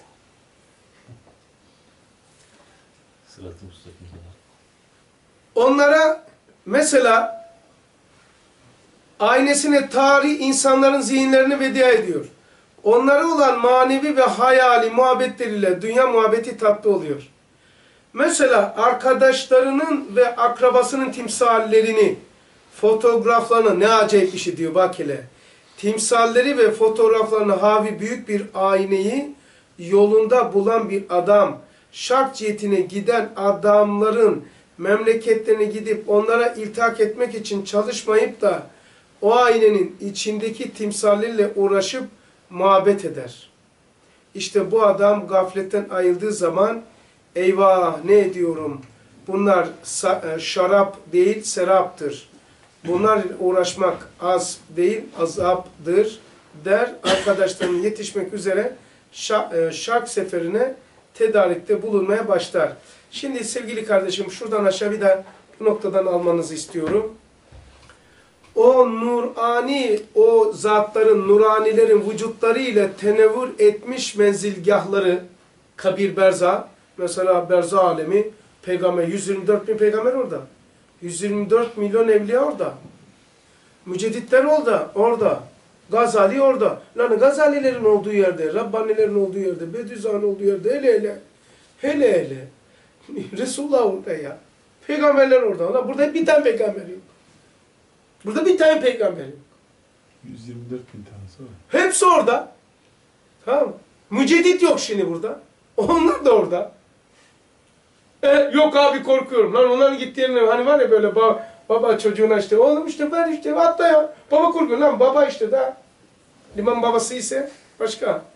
Speaker 2: Sırat-ı müstakim.
Speaker 1: Onlara mesela aynesine tarih insanların zihinlerini vedia ediyor. Onlara olan manevi ve hayali muhabbetleriyle dünya muhabbeti tatlı oluyor. Mesela arkadaşlarının ve akrabasının timsallerini, fotoğraflarını, ne acayip işi diyor bak hele. Timsalleri ve fotoğraflarını havi büyük bir ayneyi yolunda bulan bir adam, şark cihetine giden adamların memleketlerine gidip onlara iltihak etmek için çalışmayıp da o aynenin içindeki timsalleriyle uğraşıp muhabbet eder. İşte bu adam gafletten ayıldığı zaman eyvah ne ediyorum, bunlar şarap değil seraptır. Bunlar uğraşmak az değil azaptır der. Arkadaşlarının yetişmek üzere şark seferine tedarikte bulunmaya başlar. Şimdi sevgili kardeşim şuradan aşağı bir de bu noktadan almanızı istiyorum. O nurani, o zatların, nuranilerin vücutları ile tenevvür etmiş menzilgahları, kabir berza, mesela berza alemi, peygamber, yüz yirmi dört bin peygamber orada. yüz yirmi dört milyon evliya orada. Mücedditler orada, orada. Gazali orada. Lan Gazalilerin olduğu yerde, Rabbanilerin olduğu yerde, Bediüzzaman olduğu yerde, hele hele, hele hele. Resulullah orada ya. Peygamberler orada. Lan burada bir tane peygamber yok. Burada bir tane peygamber yok.
Speaker 6: yüz yirmi dört bin tanesi var.
Speaker 1: Hepsi orada. Tamam mı? Müceddit yok şimdi burada. Onlar da orada. E, yok abi korkuyorum. Lan onların gittiğinde hani var ya böyle baba, baba çocuğuna işte oğlum işte ver işte hatta ya. Baba korkuyor lan baba işte da. Liman babası ise başka.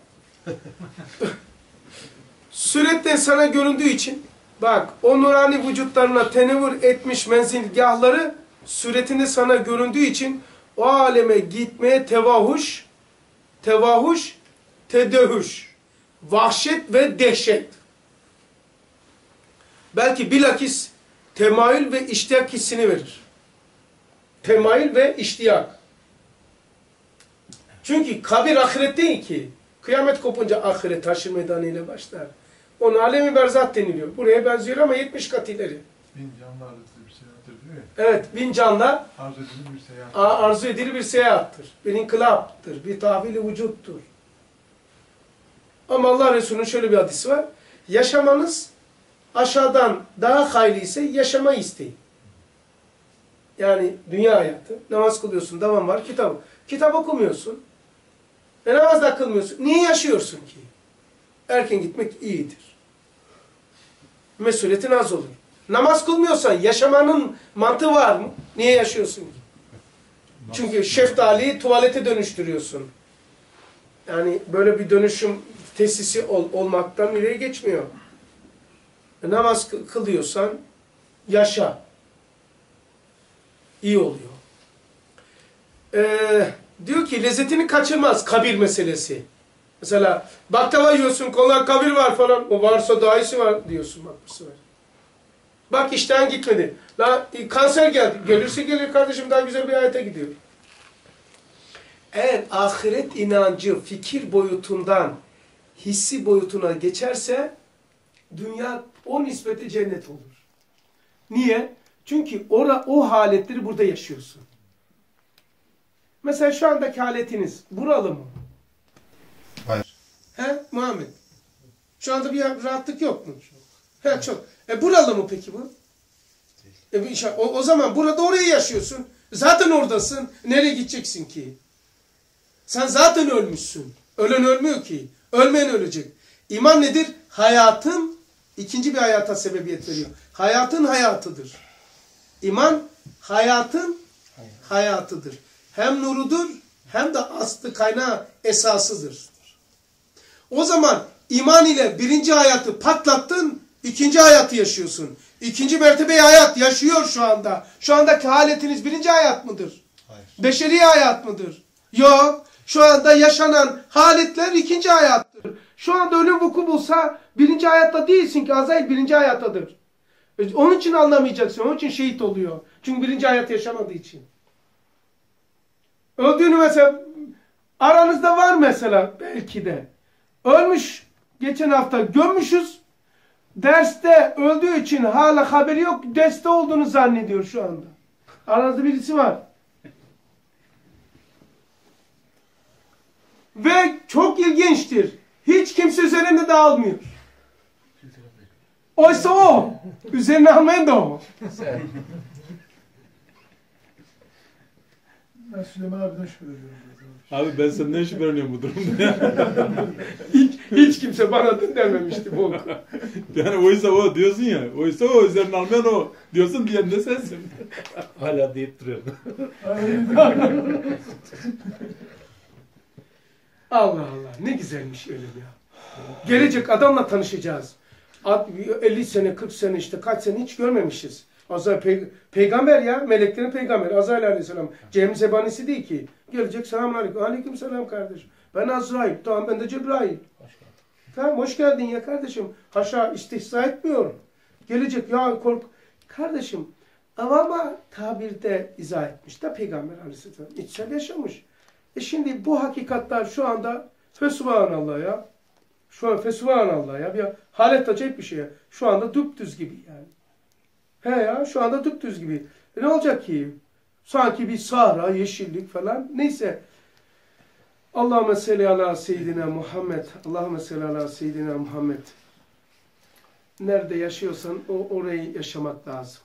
Speaker 1: Suretten sana göründüğü için bak o nurani vücutlarına tenevvür etmiş menzilgahları suretinde sana göründüğü için o aleme gitmeye tevahuş, tevahuş, tedehüş, vahşet ve dehşet. Belki bilakis temayül ve iştiyak hissini verir. Temayül ve iştiyak. Çünkü kabir ahiret değil ki. Kıyamet kopunca ahiret haşr meydanıyla başlar. Onun alemi berzat deniliyor. Buraya benziyor ama yetmiş kat ileri.
Speaker 7: Bin canlı arz edilir bir seyahattir diyor ya.
Speaker 1: Evet, bin canla
Speaker 7: Arz edilir bir seyahat.
Speaker 1: arzu edilir bir seyahattır. Bir inkılaptır, bir tahvil-i vücuttur. Ama Allah Resulü'nün şöyle bir hadisi var. Yaşamanız aşağıdan daha hayırlı ise yaşamayı isteyin. Yani dünya hayatı. Namaz kılıyorsun, devam var, kitap. Kitap okumuyorsun. E namaz da kılmıyorsun. Niye yaşıyorsun ki? Erken gitmek iyidir. Mesuliyetin az olur. Namaz kılmıyorsan yaşamanın mantığı var mı? Niye yaşıyorsun ki? Çünkü şeftaliyi tuvalete dönüştürüyorsun. Yani böyle bir dönüşüm tesisi ol, olmaktan nereye geçmiyor. E, namaz kılıyorsan yaşa. İyi oluyor. Ee, diyor ki lezzetini kaçırmaz kabir meselesi. Mesela baklava yiyorsun, kola kabir var falan. O varsa daha iyisi var diyorsun bak bu sefer. Bak işten gitmedi. La, kanser geldi. Gelirse gelir kardeşim, daha güzel bir hayata gidiyor. Eğer ahiret inancı fikir boyutundan hissi boyutuna geçerse dünya o nispete cennet olur. Niye? Çünkü ora, o haletleri burada yaşıyorsun. Mesela şu andaki haletiniz buralı mı?
Speaker 7: Hayır.
Speaker 1: He Muhammed? Şu anda bir rahatlık yok mu? He çok. E buralı mı peki bu? E, o, o zaman burada orayı yaşıyorsun. Zaten oradasın. Nereye gideceksin ki? Sen zaten ölmüşsün. Ölen ölmüyor ki. Ölmeyen ölecek. İman nedir? Hayatın ikinci bir hayata sebebiyet veriyor. Hayatın hayatıdır. İman hayatın hayatıdır. Hem nurudur hem de aslı kaynağı esasıdır. O zaman iman ile birinci hayatı patlattın, ikinci hayatı yaşıyorsun. İkinci mertebeyi hayat yaşıyor şu anda. Şu andaki haletiniz birinci hayat mıdır?
Speaker 7: Hayır.
Speaker 1: Beşeri hayat mıdır? Yok. Şu anda yaşanan haletler ikinci hayattır. Şu anda ölüm vuku bulsa birinci hayatta değilsin ki. Azrail birinci hayattadır. Onun için anlamayacaksın. Onun için şehit oluyor. Çünkü birinci hayat yaşamadığı için. Öldüğünü mesela aranızda var mesela belki de. Ölmüş. Geçen hafta gömmüşüz. Derste öldüğü için hala haberi yok. Derste olduğunu zannediyor şu anda. Aranızda birisi var. Ve çok ilginçtir. Hiç kimse üzerinde de almıyor. Oysa o. Üzerine almayan da o.
Speaker 5: Ben Süleyman abiden şüpheleniyorum.
Speaker 6: Abi ben senden şüpheleniyorum bu durumda.
Speaker 1: hiç, hiç kimse bana dönmemişti bu.
Speaker 6: Yani oysa o diyorsun ya. Oysa o üzerine almayan o. Diyorsun diyen de sensin.
Speaker 4: Hala deyip duruyor.
Speaker 1: Allah Allah. Ne güzelmiş ölüm ya. Gelecek adamla tanışacağız. elli sene, kırk sene işte kaç sene hiç görmemişiz. Azrail pey peygamber ya. Meleklerin peygamberi. Azrail aleyhisselam. Cem zebanisi değil ki. Gelecek selamun aleyküm. Aleyküm selam kardeş. Ben Azrail. Tamam ben de Cebrail. Tamam hoş geldin ya kardeşim. Haşa istihza etmiyorum. Gelecek ya kork. Kardeşim ama tabirde izah etmiş de peygamber aleyhisselam. İçsel yaşamış. E şimdi bu hakikatler şu anda fesubhanallah ya. Şu an fesubhanallah ya. Bir halet acayip bir şey ya. Şu anda düpdüz gibi yani. He ya şu anda düpdüz gibi. E ne olacak ki? Sanki bir sahra, yeşillik falan. Neyse. Allahümme salli ala seyyidina Muhammed. Allahümme salli ala seyyidina Muhammed. Nerede yaşıyorsan o orayı yaşamak lazım.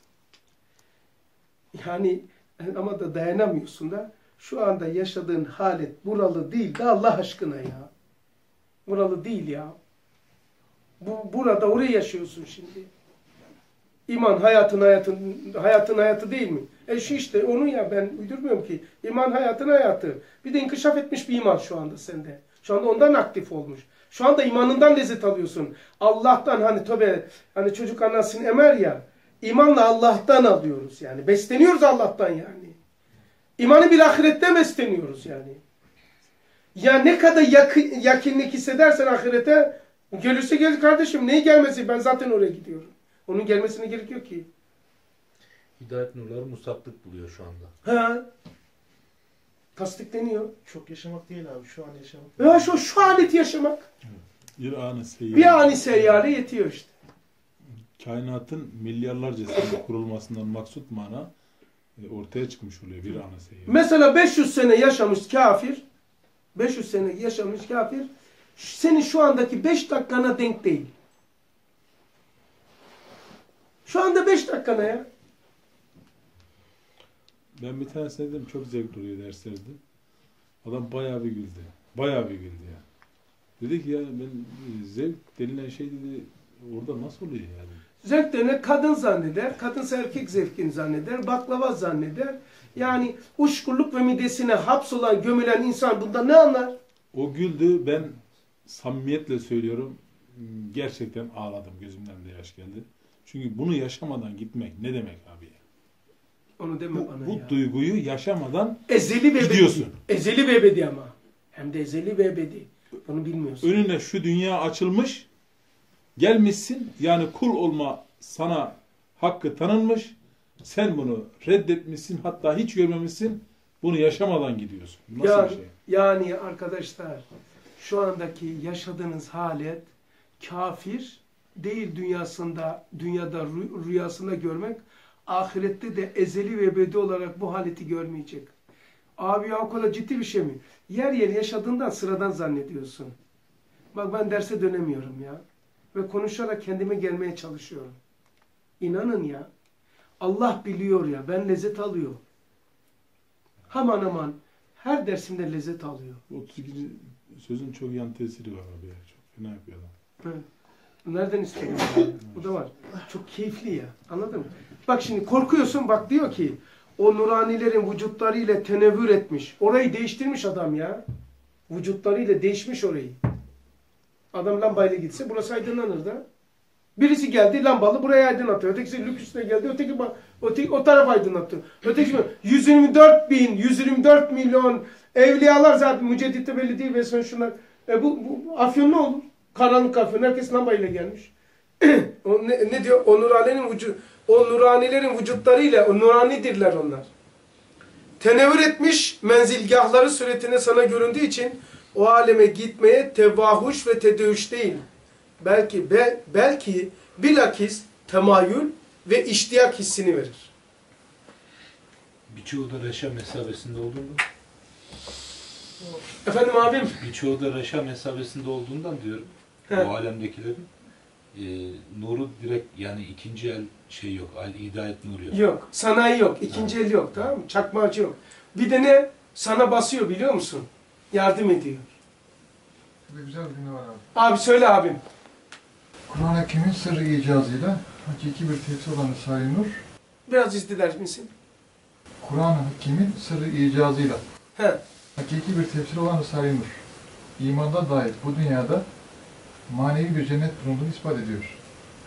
Speaker 1: Yani ama da dayanamıyorsun da. Şu anda yaşadığın halet buralı değil de Allah aşkına ya. Buralı değil ya. Bu, burada oraya yaşıyorsun şimdi. İman hayatın hayatın hayatın hayatı değil mi? E şu işte onu ya ben uydurmuyorum ki. İman hayatın hayatı. Bir de inkişaf etmiş bir iman şu anda sende. Şu anda ondan aktif olmuş. Şu anda imanından lezzet alıyorsun. Allah'tan hani tövbe hani çocuk anasını emer ya. İmanla Allah'tan alıyoruz yani. Besleniyoruz Allah'tan yani. İmanı bir ahiretten besleniyoruz yani. Ya ne kadar yakın, yakınlık hissedersen ahirete gelirse gelir kardeşim. Neyi gelmesi? Ben zaten oraya gidiyorum. Onun gelmesine gerek yok ki.
Speaker 4: Hidayet nurları musaklık buluyor şu anda.
Speaker 1: Ha. Tasdikleniyor.
Speaker 7: Çok yaşamak değil abi. Şu an yaşamak.
Speaker 1: Ya şu, şu haleti yaşamak.
Speaker 6: Bir anı seyyar.
Speaker 1: Bir ani seyyare yetiyor işte.
Speaker 6: kainatın milyarlarca sene kurulmasından maksut mana e, ortaya çıkmış oluyor bir anası.
Speaker 1: Mesela beş yüz sene yaşamış kafir, beş yüz sene yaşamış kafir, senin şu andaki beş dakikana denk değil. Şu anda beş dakikana ya.
Speaker 6: Ben bir tanesine dedim çok zevk duruyor derslerde. Adam bayağı bir güldü. Bayağı bir güldü ya. Dedi ki ya ben zevk denilen şey dedi orada nasıl oluyor yani?
Speaker 1: Zevk denen kadın zanneder, kadınsa erkek zevkini zanneder, baklava zanneder. Yani uşkurluk ve midesine hapsolan, gömülen insan bundan ne anlar?
Speaker 6: O güldü, ben samimiyetle söylüyorum, gerçekten ağladım, gözümden de yaş geldi. Çünkü bunu yaşamadan gitmek ne demek abi ya?
Speaker 1: Onu deme
Speaker 6: Bu,
Speaker 1: bana
Speaker 6: bu
Speaker 1: ya.
Speaker 6: duyguyu yaşamadan
Speaker 1: Ezeli ve ebedi.
Speaker 6: gidiyorsun.
Speaker 1: Ezeli ve ebedi ama. Hem de ezeli ve ebedi. Bunu bilmiyorsun.
Speaker 6: Önüne şu dünya açılmış, gelmişsin, yani kul olma sana hakkı tanınmış, sen bunu reddetmişsin, hatta hiç görmemişsin, bunu yaşamadan gidiyorsun. Nasıl
Speaker 1: yani,
Speaker 6: bir şey?
Speaker 1: Yani arkadaşlar, şu andaki yaşadığınız halet, kafir değil dünyasında, dünyada rü- rüyasında görmek, ahirette de ezeli ve ebedi olarak bu haleti görmeyecek. Abi ya o kadar ciddi bir şey mi? Yer yer yaşadığından sıradan zannediyorsun. Bak ben derse dönemiyorum ya. Ve konuşarak kendime gelmeye çalışıyorum. İnanın ya. Allah biliyor ya. Ben lezzet alıyorum. Aman aman. Her dersimde lezzet alıyor.
Speaker 6: otuz iki sözün çok yan tesiri var abi ya. Çok fena yapıyor adam.
Speaker 1: Evet. Nereden istiyorsun? Yani? Bu da var. Çok keyifli ya. Anladın mı? Bak şimdi korkuyorsun. Bak diyor ki o nuranilerin vücutlarıyla tenevvür etmiş. Orayı değiştirmiş adam ya. Vücutlarıyla değişmiş orayı. Adam lambayla gitse burası aydınlanır da. Birisi geldi lambalı buraya aydınlattı. Ötekisi lüküsüne geldi. Öteki, öteki o taraf aydınlattı. Öteki yüz yirmi dört bin, yüz yirmi dört milyon evliyalar zaten mücedditte belli değil ve son şunlar. E bu, bu Afyon ne olur? Karanlık Afyon. Herkes lambayla gelmiş. o ne, ne diyor? O nuranilerin vücut, o nuranilerin vücutlarıyla, o nuranidirler onlar. Tenevvür etmiş menzilgahları suretine sana göründüğü için o aleme gitmeye tevahuş ve tedevüş değil. Belki be, belki bilakis temayül ve iştiyak hissini verir.
Speaker 2: Birçoğu da reşa mesabesinde olur mu?
Speaker 1: Efendim abim?
Speaker 2: Birçoğu da reşa mesabesinde olduğundan diyorum.
Speaker 1: He.
Speaker 2: Bu alemdekilerin. E, nuru direkt yani ikinci el şey yok. Al hidayet nuru yok.
Speaker 1: Yok. Sanayi yok. İkinci el yok. Tamam mı? Çakmacı yok. Bir de ne? Sana basıyor biliyor musun? Yardım ediyor.
Speaker 7: Bir güzel bir cümle var abi.
Speaker 1: Abi söyle abim.
Speaker 7: Kur'an-ı Hakim'in sırrı icazıyla hakiki bir tefsir olan Risale-i Nur,
Speaker 1: Biraz izdiler misin?
Speaker 7: Kur'an-ı Hakim'in sırrı icazıyla
Speaker 1: He.
Speaker 7: hakiki bir tefsir olan Risale-i Nur, imanda dair bu dünyada manevi bir cennet bulunduğunu ispat ediyor.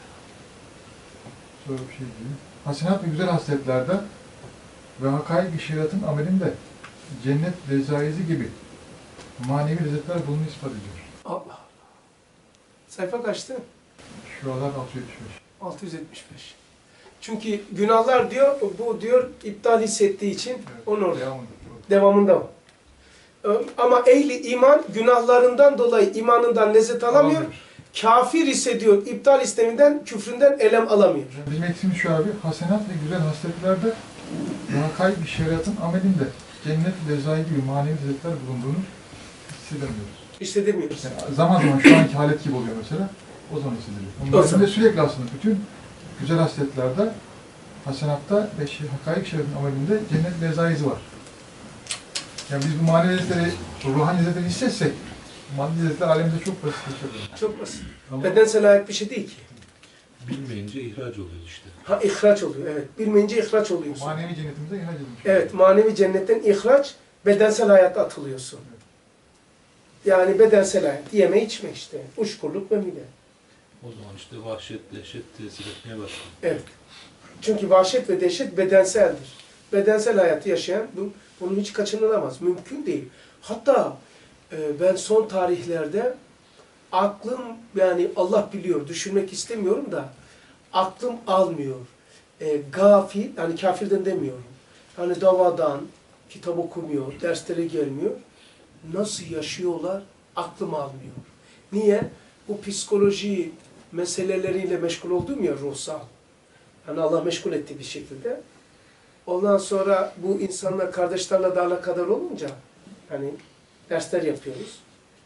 Speaker 7: Sonra bir şey diyor. Hasenat ve güzel hasletlerde ve hakaik-i şeriatın amelinde cennet lezaizi gibi manevi lezzetler bulunduğunu ispat ediyor.
Speaker 1: Allah Allah. Sayfa kaçtı?
Speaker 7: Şuralar altı yüz yetmiş beş.
Speaker 1: altı yüz yetmiş beş. Çünkü günahlar diyor, bu diyor iptal hissettiği için
Speaker 7: Evet.
Speaker 1: onu oraya.
Speaker 7: Devamında.
Speaker 1: Devamında var. Ama ehli iman günahlarından dolayı imanından lezzet alamıyor. Kafir hissediyor, iptal isteminden, küfründen elem alamıyor.
Speaker 7: Bizim eksiğimiz şu abi, hasenat ve güzel hasletlerde ve hakaik-i şeriatın amelinde cennet lezai gibi manevi lezzetler bulunduğunu hissedemiyoruz.
Speaker 1: Hissedemiyoruz.
Speaker 7: Yani zaman zaman şu anki halet gibi oluyor mesela, o zaman hissediliyor. Onun
Speaker 1: zaman.
Speaker 7: içinde sürekli aslında bütün güzel hasletlerde, hasenatta ve şey, hakaik şeriatın amelinde cennet lezaisi var. Yani biz bu manevi lezzetleri, ruhani lezzetleri hissetsek, maddi lezzetler alemde çok basit yaşanıyor.
Speaker 1: Çok basit.
Speaker 7: Ama
Speaker 1: Bedensel ait bir şey değil ki.
Speaker 2: Bilmeyince ihraç oluyor işte.
Speaker 1: Ha ihraç oluyor, evet. Bilmeyince ihraç oluyorsun.
Speaker 7: manevi cennetimize ihraç edilmiş.
Speaker 1: Evet, manevi cennetten ihraç, bedensel hayata atılıyorsun. Yani bedensel hayat, yeme içme işte. Uşkurluk ve mide.
Speaker 2: O zaman işte vahşet, dehşet tesir etmeye başlıyor.
Speaker 1: Evet. Çünkü vahşet ve dehşet bedenseldir. Bedensel hayatı yaşayan bu, bunu hiç kaçınılamaz. Mümkün değil. Hatta e, ben son tarihlerde aklım, yani Allah biliyor, düşünmek istemiyorum da aklım almıyor. E, gafil, yani kafirden demiyorum. Hani davadan, kitap okumuyor, derslere gelmiyor. Nasıl yaşıyorlar? Aklım almıyor. Niye? Bu psikoloji meseleleriyle meşgul olduğum ya ruhsal. Yani Allah meşgul etti bir şekilde. Ondan sonra bu insanlar kardeşlerle de alakadar olunca hani dersler yapıyoruz.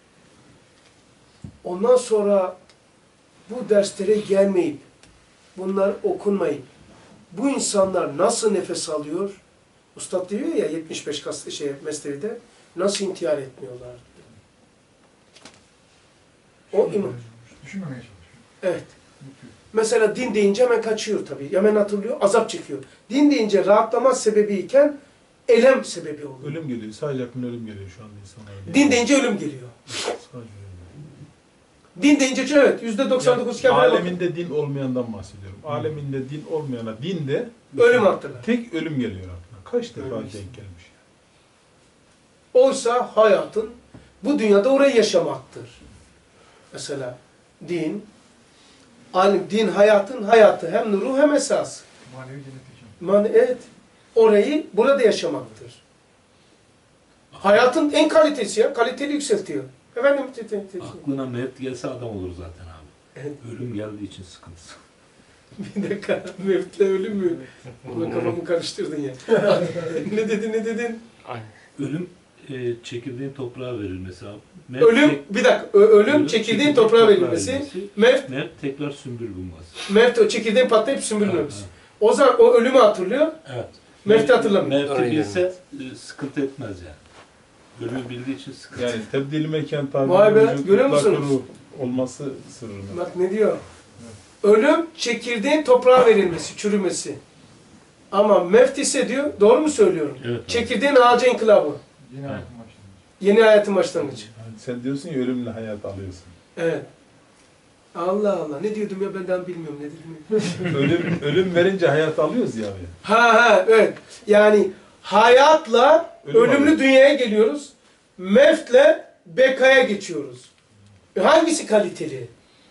Speaker 1: Ondan sonra bu derslere gelmeyip, bunlar okunmayıp, bu insanlar nasıl nefes alıyor? Ustad diyor ya yetmiş beş kas şey Mesnevi'de nasıl intihar etmiyorlar? O imam.
Speaker 7: Düşünmemeye çalışıyor.
Speaker 1: Evet. Mesela din deyince hemen kaçıyor tabii. Hemen hatırlıyor, azap çekiyor. Din deyince rahatlama sebebiyken elem sebebi oluyor.
Speaker 6: Ölüm geliyor. Sadece yakın ölüm geliyor şu anda insanlara.
Speaker 1: Din deyince ölüm geliyor.
Speaker 6: Sadece ölüm geliyor.
Speaker 1: Din deyince evet yüzde doksan dokuz
Speaker 6: Yani
Speaker 1: kafir
Speaker 6: aleminde din olmayandan bahsediyorum. Aleminde din olmayana dinde
Speaker 1: ölüm hatırlar.
Speaker 6: tek ölüm geliyor aklına. Kaç defa denk gelmiş.
Speaker 1: Oysa hayatın bu dünyada orayı yaşamaktır. Mesela din, alim, din hayatın hayatı hem nuru hem esas.
Speaker 7: Manevi cennet için.
Speaker 1: Man, evet, orayı burada yaşamaktır. Hayatın en kalitesi ya, kaliteli yükseltiyor. Efendim,
Speaker 2: Aklına mevt gelse adam olur zaten abi.
Speaker 1: Evet.
Speaker 2: Ölüm geldiği için sıkıntısı.
Speaker 1: Bir dakika, mevtle ölüm mü? Ulan kafamı karıştırdın ya. Ne dedin, ne dedin?
Speaker 2: Ölüm e, çekirdeğin toprağa verilmesi abi. Mevt
Speaker 1: Ölüm,
Speaker 2: tek-
Speaker 1: bir dakika, ö- ölüm çekirdeğin toprağa verilmesi. Mevt,
Speaker 2: Mevt tekrar sümbül bulması.
Speaker 1: mevt o çekirdeğin patlayıp sümbülmemesi.
Speaker 2: Evet,
Speaker 1: O zaman o ölümü hatırlıyor,
Speaker 2: evet.
Speaker 1: mevti hatırlamıyor.
Speaker 2: Mevti
Speaker 3: Oraya
Speaker 2: bilse e, sıkıntı etmez yani. Ölümü bildiği için sıkıntı.
Speaker 6: Yani tebdil mekan tabi
Speaker 1: Vay be, görüyor musunuz?
Speaker 6: olması sırrı.
Speaker 1: Bak ne diyor? Ölüm çekirdeğin toprağa verilmesi, çürümesi. Ama mevt ise diyor, doğru mu söylüyorum?
Speaker 2: Evet, abi.
Speaker 1: Çekirdeğin ağacı inkılabı.
Speaker 7: Yeni hayatın başlangıcı.
Speaker 1: Yeni hayatın başlangıcı.
Speaker 6: Yani sen diyorsun ya ölümle hayat alıyorsun.
Speaker 1: Evet. Allah Allah. Ne diyordum ya ben daha bilmiyorum ne dedim.
Speaker 6: ölüm ölüm verince hayat alıyoruz ya abi.
Speaker 1: Ha ha evet. Yani hayatla
Speaker 6: Ölüm
Speaker 1: ölümlü
Speaker 6: alıyoruz.
Speaker 1: dünyaya geliyoruz. Mevtle bekaya geçiyoruz. E hangisi kaliteli?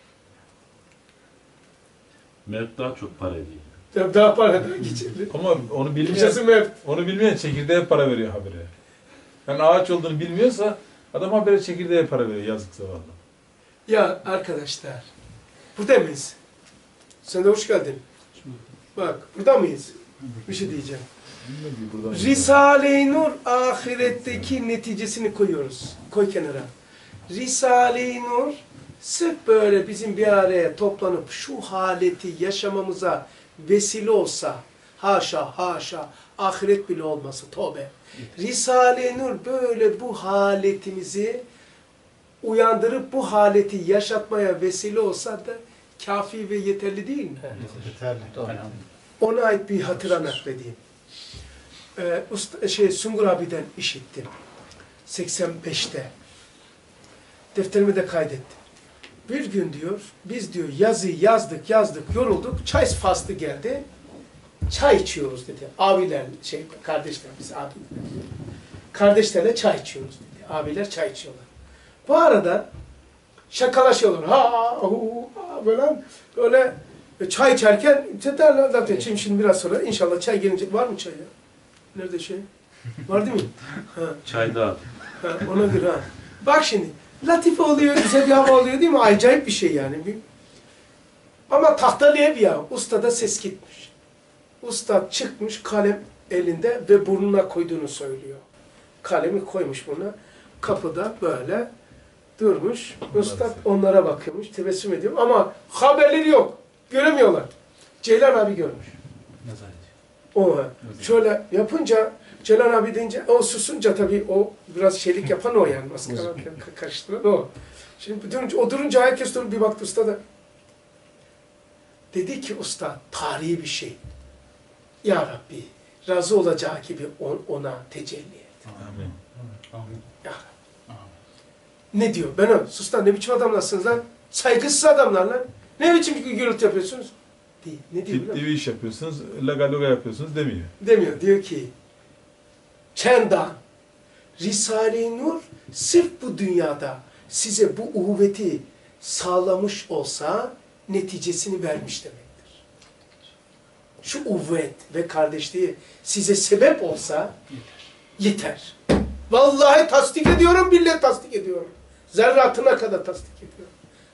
Speaker 2: Mevt daha çok para ediyor.
Speaker 1: Ya daha para daha geçerli.
Speaker 6: Ama onu bilmeyen,
Speaker 1: Kısacası mevt.
Speaker 6: onu bilmeyen çekirdeğe para veriyor habire. Yani ağaç olduğunu bilmiyorsa adam habire çekirdeğe para veriyor yazık zavallı.
Speaker 1: Ya arkadaşlar. Burada mıyız? Sen de hoş geldin. Bak burada mıyız? Bir şey diyeceğim.
Speaker 6: Bilmiyorum ki buradan.
Speaker 1: Risale-i Nur ahiretteki neticesini koyuyoruz. Koy kenara. Risale-i Nur sırf böyle bizim bir araya toplanıp şu haleti yaşamamıza vesile olsa, haşa haşa, ahiret bile olmasa, tövbe. Risale-i Nur böyle bu haletimizi uyandırıp bu haleti yaşatmaya vesile olsa da kafi ve yeterli değil mi?
Speaker 3: Yeterli. Doğru.
Speaker 1: Ona ait bir hatıra nakledeyim. Ee, usta, şey, Sungur abiden işittim. seksen beşte. Defterime de kaydettim. Bir gün diyor, biz diyor yazıyı yazdık yazdık yorulduk. Çay faslı geldi. Çay içiyoruz dedi. Abiler, şey kardeşler, biz abiler. Kardeşlerle çay içiyoruz dedi. Abiler çay içiyorlar. Bu arada şakalaşıyorlar. Ha, hu, ha, böyle böyle çay içerken zaten şimdi, şimdi biraz sonra inşallah çay gelince var mı çay ya? Nerede şey? Var değil mi? Ha,
Speaker 2: Çay daha.
Speaker 1: ha, ona göre ha. Bak şimdi latife oluyor, güzel bir hava oluyor değil mi? Acayip bir şey yani. Ama tahtalı ev ya. Ustada ses gitmiş. Usta çıkmış kalem elinde ve burnuna koyduğunu söylüyor. Kalemi koymuş buna. Kapıda böyle durmuş. Usta onlara bakıyormuş. Tebessüm ediyor. Ama haberleri yok. Göremiyorlar. Ceylan abi görmüş. O şöyle yapınca Ceylan abi deyince o susunca tabii o biraz şeylik yapan o yani. Maskara karıştıran o. Şimdi durunca, o durunca herkes durup bir baktı usta da. Dedi ki usta tarihi bir şey. Ya Rabbi razı olacağı gibi ona tecelli et.
Speaker 6: Amin.
Speaker 1: Ya Rabbi. Ne diyor? Ben o. Sus lan ne biçim adamlarsınız lan? Saygısız adamlar lan. Ne biçim gürültü yapıyorsunuz? Değil. Ne diyor?
Speaker 6: Ciddi bir iş yapıyorsunuz, laga luga yapıyorsunuz demiyor.
Speaker 1: Demiyor. Diyor ki Çendan Risale-i Nur sırf bu dünyada size bu uhuvveti sağlamış olsa neticesini vermiş demektir. Şu uhuvvet ve kardeşliği size sebep olsa yeter. Vallahi tasdik ediyorum, billahi tasdik ediyorum. Zerratına kadar tasdik ediyorum.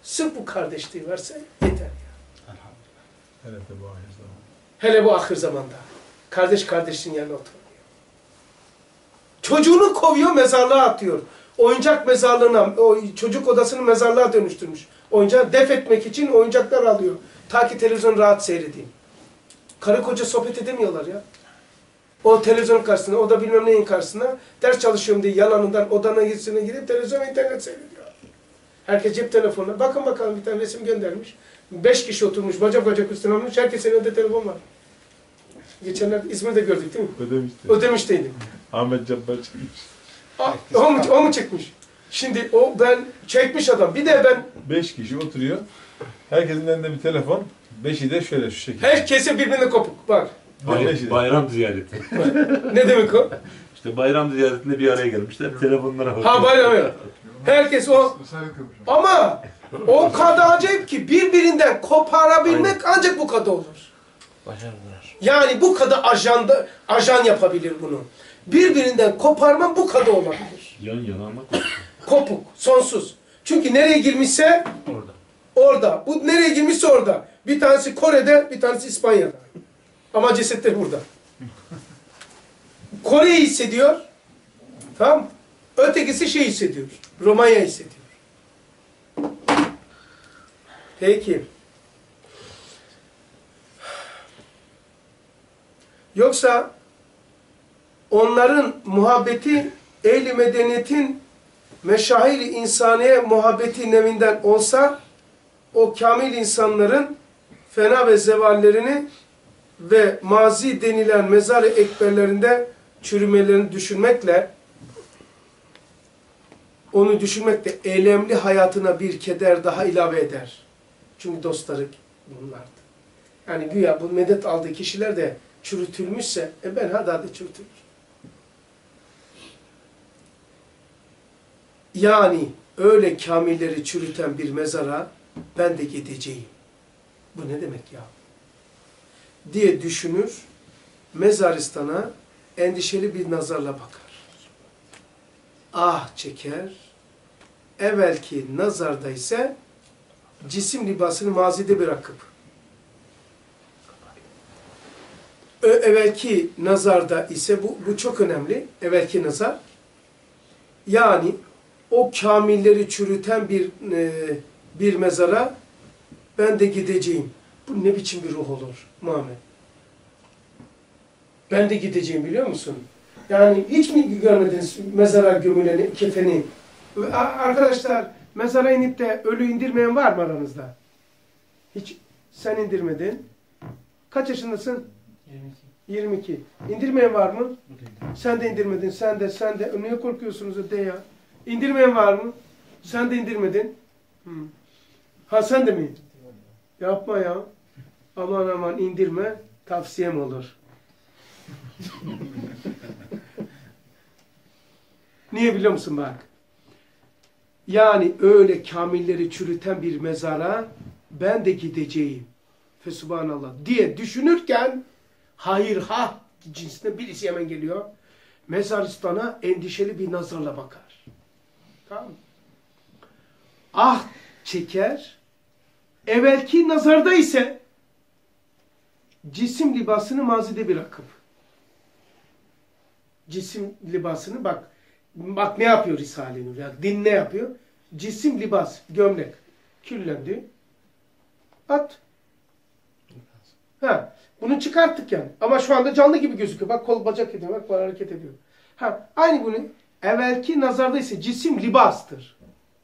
Speaker 1: Sırf bu kardeşliği verse yeter ya.
Speaker 6: Evet, bu ahir zaman.
Speaker 1: Hele bu ahir zamanda. Kardeş kardeşin yanına oturmuyor. Çocuğunu kovuyor, mezarlığa atıyor. Oyuncak mezarlığına, o çocuk odasını mezarlığa dönüştürmüş. Oyuncağı def etmek için oyuncaklar alıyor. Ta ki televizyon rahat seyredeyim. Karı koca sohbet edemiyorlar ya. O televizyonun karşısında, o da bilmem neyin karşısında ders çalışıyorum diye yalanından odana gitsine girip televizyon ve internet seyrediyor. Herkes cep telefonuna. Bakın bakalım bir tane resim göndermiş. Beş kişi oturmuş, bacak bacak üstüne almış. Herkesin önünde telefon var. Geçenlerde İzmir'de gördük değil mi?
Speaker 6: Ödemişti.
Speaker 1: Ödemiş'teydi.
Speaker 6: Ahmet Cabbar çekmiş.
Speaker 1: Aa, o, mu, o mu çekmiş? Şimdi o ben çekmiş adam. Bir de ben
Speaker 6: Beş kişi oturuyor. Herkesin elinde bir telefon. Beşi de şöyle şu şekilde.
Speaker 1: herkese birbirine kopuk. Bak.
Speaker 2: Bay-
Speaker 6: Beşi de.
Speaker 2: bayram ziyareti.
Speaker 1: Ne demek o?
Speaker 2: İşte bayram ziyaretinde bir araya gelmişler. Telefonlara bakıyor.
Speaker 1: Ha bayram ya. Herkes o.
Speaker 7: Risalet kılmış.
Speaker 1: Ama o kadar acayip ki birbirinden koparabilmek ancak bu kadar olur.
Speaker 3: Başardılar.
Speaker 1: Yani bu kadar ajanda, ajan yapabilir bunu. Birbirinden koparman bu kadar olabilir.
Speaker 2: Yan yana ama
Speaker 1: Kopuk, sonsuz. Çünkü nereye girmişse
Speaker 2: orada.
Speaker 1: orada. Bu nereye girmişse orada. Bir tanesi Kore'de, bir tanesi İspanya'da. Ama cesetleri burada. Kore'yi hissediyor. Tamam mı? Ötekisi şey hissediyor. Romanya hissediyor. Peki. Yoksa onların muhabbeti ehl-i medeniyetin meşahir-i insaniye muhabbeti nevinden olsa o kamil insanların fena ve zevallerini ve mazi denilen mezar-ı ekberlerinde çürümelerini düşünmekle onu düşünmekle elemli hayatına bir keder daha ilave eder. Çünkü dostları bunlardı. Yani güya bu medet aldığı kişiler de çürütülmüşse e ben hadi hadi çürütülür. Yani öyle kamilleri çürüten bir mezara ben de gideceğim. Bu ne demek ya? Diye düşünür, mezaristana endişeli bir nazarla bakar. Ah çeker, evvelki nazarda ise cisim libasını mazide bırakıp, evvelki nazarda ise, bu, bu çok önemli, evvelki nazar, yani o kamilleri çürüten bir e, bir mezara ben de gideceğim. Bu ne biçim bir ruh olur Muhammed? Ben de gideceğim biliyor musun? Yani hiç mi görmediniz mezara gömüleni, kefeni? Arkadaşlar mezara inip de ölü indirmeyen var mı aranızda? Hiç sen indirmedin. Kaç yaşındasın?
Speaker 3: yirmi iki.
Speaker 1: yirmi iki. İndirmeyen var mı? Sen de indirmedin. Sen de, sen de. Niye korkuyorsunuz de ya? İndirmeyen var mı? Sen de indirmedin. Hmm. Ha sen de mi? Yapma ya. Aman aman indirme. Tavsiyem olur. Niye biliyor musun bak? Yani öyle kamilleri çürüten bir mezara ben de gideceğim. Fesubhanallah diye düşünürken hayır ha cinsinde birisi hemen geliyor. Mezaristana endişeli bir nazarla bakar. Tamam mı? Ah çeker. Evvelki nazarda ise cisim libasını mazide bırakıp cisim libasını bak bak ne yapıyor Risale-i Nur ya, din ne yapıyor? Cisim libas, gömlek küllendi. At. Ha, bunu çıkarttık yani. Ama şu anda canlı gibi gözüküyor. Bak kol bacak ediyor. Bak var hareket ediyor. Ha, aynı bunu evvelki nazarda ise cisim libastır.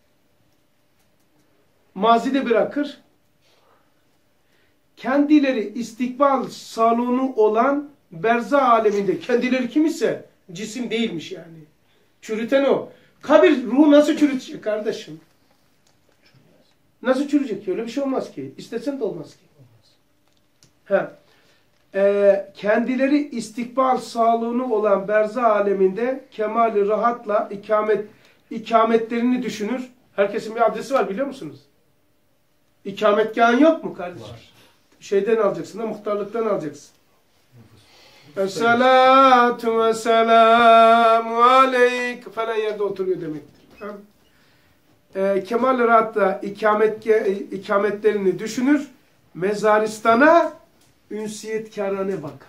Speaker 1: Mazide bırakır. Kendileri istikbal salonu olan berza aleminde, kendileri kim ise cisim değilmiş yani. Çürüten o. Kabir ruhu nasıl çürütecek kardeşim? Nasıl çürüyecek? Öyle bir şey olmaz ki. İstesen de olmaz ki. Ha. Ee, kendileri istikbal salonu olan berza aleminde kemali rahatla ikamet ikametlerini düşünür. Herkesin bir adresi var biliyor musunuz? İkametgahın yok mu kardeşim? Var. Şeyden alacaksın da muhtarlıktan alacaksın. Esselatu ve selamu aleyk falan yerde oturuyor demektir. Tamam. e, Kemal Rahat'ta ikamet, ikametlerini düşünür. Mezaristana ünsiyetkarane bakar.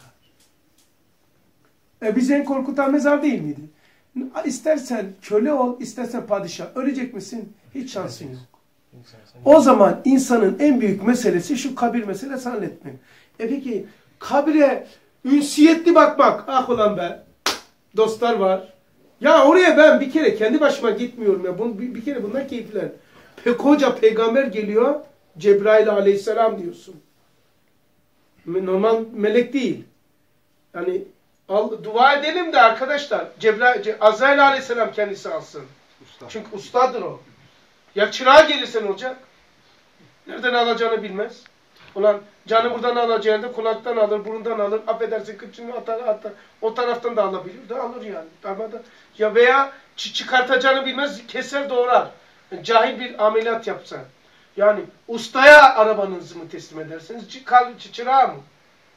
Speaker 1: E bizi en korkutan mezar değil miydi? İstersen köle ol, istersen padişah. Ölecek misin? Hiç şansın yok. O zaman insanın en büyük meselesi şu kabir meselesi halletmek. E peki kabire ünsiyetli bakmak. Ah ulan be. Dostlar var. Ya oraya ben bir kere kendi başıma gitmiyorum ya. Bunu, bir, bir kere bunlar keyifler. Pe koca peygamber geliyor. Cebrail aleyhisselam diyorsun. Normal melek değil. Yani al, dua edelim de arkadaşlar. Cebrail, Azrail aleyhisselam kendisi alsın. Usta. Çünkü ustadır o. Ya çırağa gelirsen olacak. Nereden alacağını bilmez. Ulan canı buradan alacağını kulaktan alır, burundan alır. Affedersin kıçını atar, atar. O taraftan da alabilir. De alır yani. Darmada. Ya veya çıkartacağını bilmez, keser doğrar. Yani cahil bir ameliyat yapsa. Yani ustaya arabanızı mı teslim edersiniz? Çırağa mı?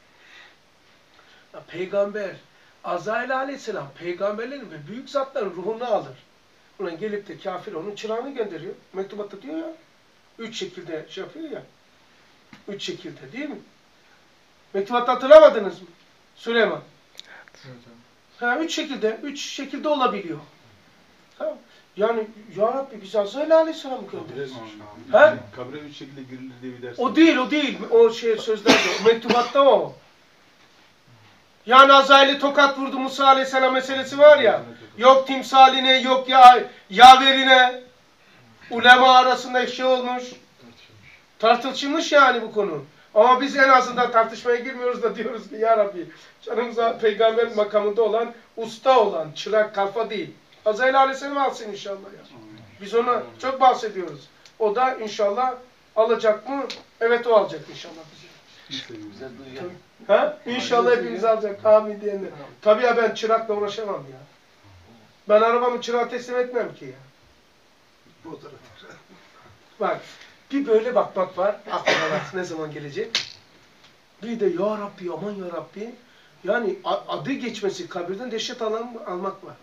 Speaker 1: Ya, peygamber, Azrail aleyhisselam peygamberlerin ve büyük zatların ruhunu alır. Ulan gelip de kafir onun çırağını gönderiyor. Mektubatta diyor ya. Üç şekilde şey yapıyor ya. Üç şekilde değil mi? Mektubatta hatırlamadınız mı? Süleyman. Evet. Ha, üç şekilde. Üç şekilde olabiliyor. Ha, yani ya Rabbi biz Azrail aleyhisselam gönderiyoruz. Ha?
Speaker 8: Kabre üç şekilde girilir diye bir ders.
Speaker 1: O değil o değil. O şey sözlerde. O mektubatta o. Yani Azrail'i tokat vurdu Musa aleyhisselam meselesi var ya. Yok timsaline, yok ya yaverine. Ulema arasında şey olmuş. Tartışılmış yani bu konu. Ama biz en azından tartışmaya girmiyoruz da diyoruz ki ya Rabbi canımıza peygamber makamında olan, usta olan, çırak kalfa değil. Azrail aleyhisselam alsın inşallah ya. Biz ona çok bahsediyoruz. O da inşallah alacak mı? Evet o alacak inşallah bizi. Ha? İnşallah hepimiz alacak. Amin diyenler. Tabii ya ben çırakla uğraşamam ya. Ben arabamı çırağa teslim etmem ki ya. Bak bir böyle bakmak var. Aklına bak ne zaman gelecek. Bir de ya Rabbi aman ya Rabbi. Yani adı geçmesi kabirden dehşet alan, almak var.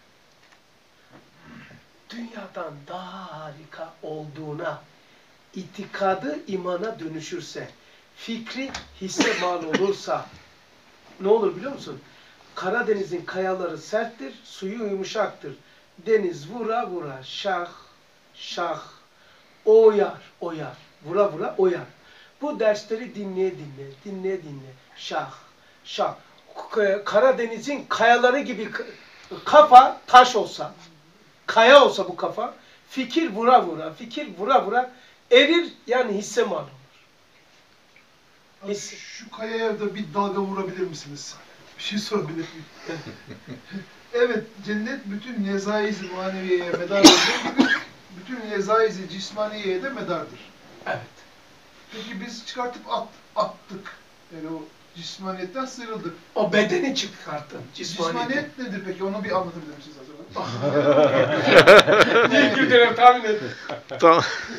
Speaker 1: Dünyadan daha harika olduğuna itikadı imana dönüşürse, fikri hisse mal olursa ne olur biliyor musun? Karadeniz'in kayaları serttir, suyu yumuşaktır. Deniz vura vura şah şah oyar oyar vura vura oyar. Bu dersleri dinleye dinle dinleye dinle şah şah. Karadeniz'in kayaları gibi kafa taş olsa, kaya olsa bu kafa, fikir vura vura, fikir vura vura erir yani hisse mal olur.
Speaker 5: His... Şu kayaya da bir dalga vurabilir misiniz? Bir şey sorabilir miyim? Evet, cennet bütün nezaiz-i maneviyeye medar olduğu gibi bütün nezaiz-i cismaniyeye de medardır.
Speaker 1: Evet.
Speaker 5: Peki biz çıkartıp at, attık. Yani o cismaniyetten sıyrıldık.
Speaker 1: O bedeni çıkarttın. Cismaniyet.
Speaker 5: Cismaniyet nedir peki? Onu bir anlatabilir misiniz acaba?
Speaker 1: Niye güldürüyorum tahmin et.
Speaker 3: Tamam.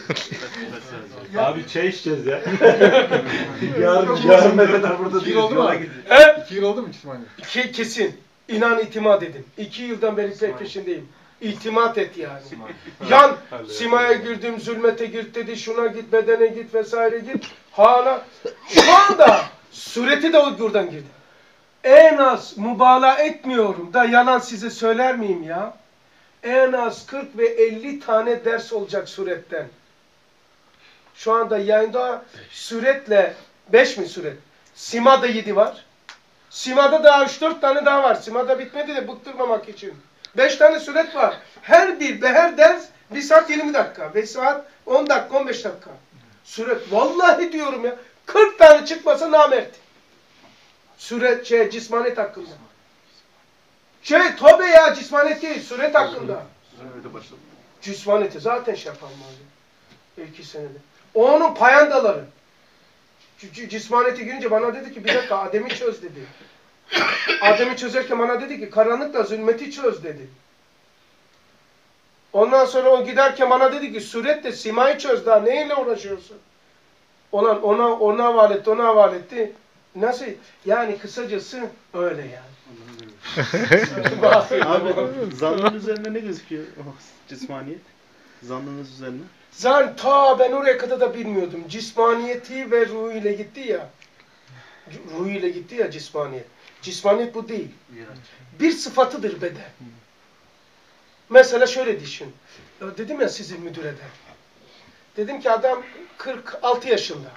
Speaker 8: Abi çay içeceğiz ya. yarın yarın ne kadar burada
Speaker 7: İki yıl oldu mu?
Speaker 1: He?
Speaker 7: İki yıl oldu mu cismaniyet?
Speaker 1: Ke kesin. İnan itimat edin. İki yıldan beri pe peşindeyim. İtimat et yani. Yan, simaya girdim, zulmete gir dedi, şuna git, bedene git vesaire git. Hala, şu anda sureti de o buradan girdi. En az mübalağa etmiyorum da yalan size söyler miyim ya? En az kırk ve elli tane ders olacak suretten. Şu anda yayında suretle, beş mi suret? Sima'da yedi var. Sima'da daha üç dört tane daha var. Sima'da bitmedi de bıktırmamak için. beş tane suret var. Her bir ve her ders bir saat yirmi dakika. beş saat on dakika, on beş dakika. Suret. Vallahi diyorum ya. kırk tane çıkmasa namert. Suret, şey, cismanet hakkında. Şey, tabi ya cismanet değil. Suret hakkında. Cismaneti zaten şey yapalım abi. İki senede. O onun payandaları. Cismaneti girince bana dedi ki bir dakika Adem'i çöz dedi. Adem'i çözerken bana dedi ki karanlıkla zulmeti çöz dedi. Ondan sonra o giderken bana dedi ki suretle simayı çöz daha neyle uğraşıyorsun? Olan ona ona havale etti, ona havale etti. Nasıl? Yani kısacası öyle yani.
Speaker 3: Abi zannın üzerinde ne gözüküyor o cismaniyet?
Speaker 8: Zannınız üzerine.
Speaker 1: Zan ta ben oraya kadar da bilmiyordum. Cismaniyeti ve ruhu ile gitti ya. Ruhu ile gitti ya cismaniyet. Cismaniyet bu değil. Bir sıfatıdır beden. Mesela şöyle düşün. Dedim ya sizin müdüre de. Dedim ki adam kırk altı yaşında.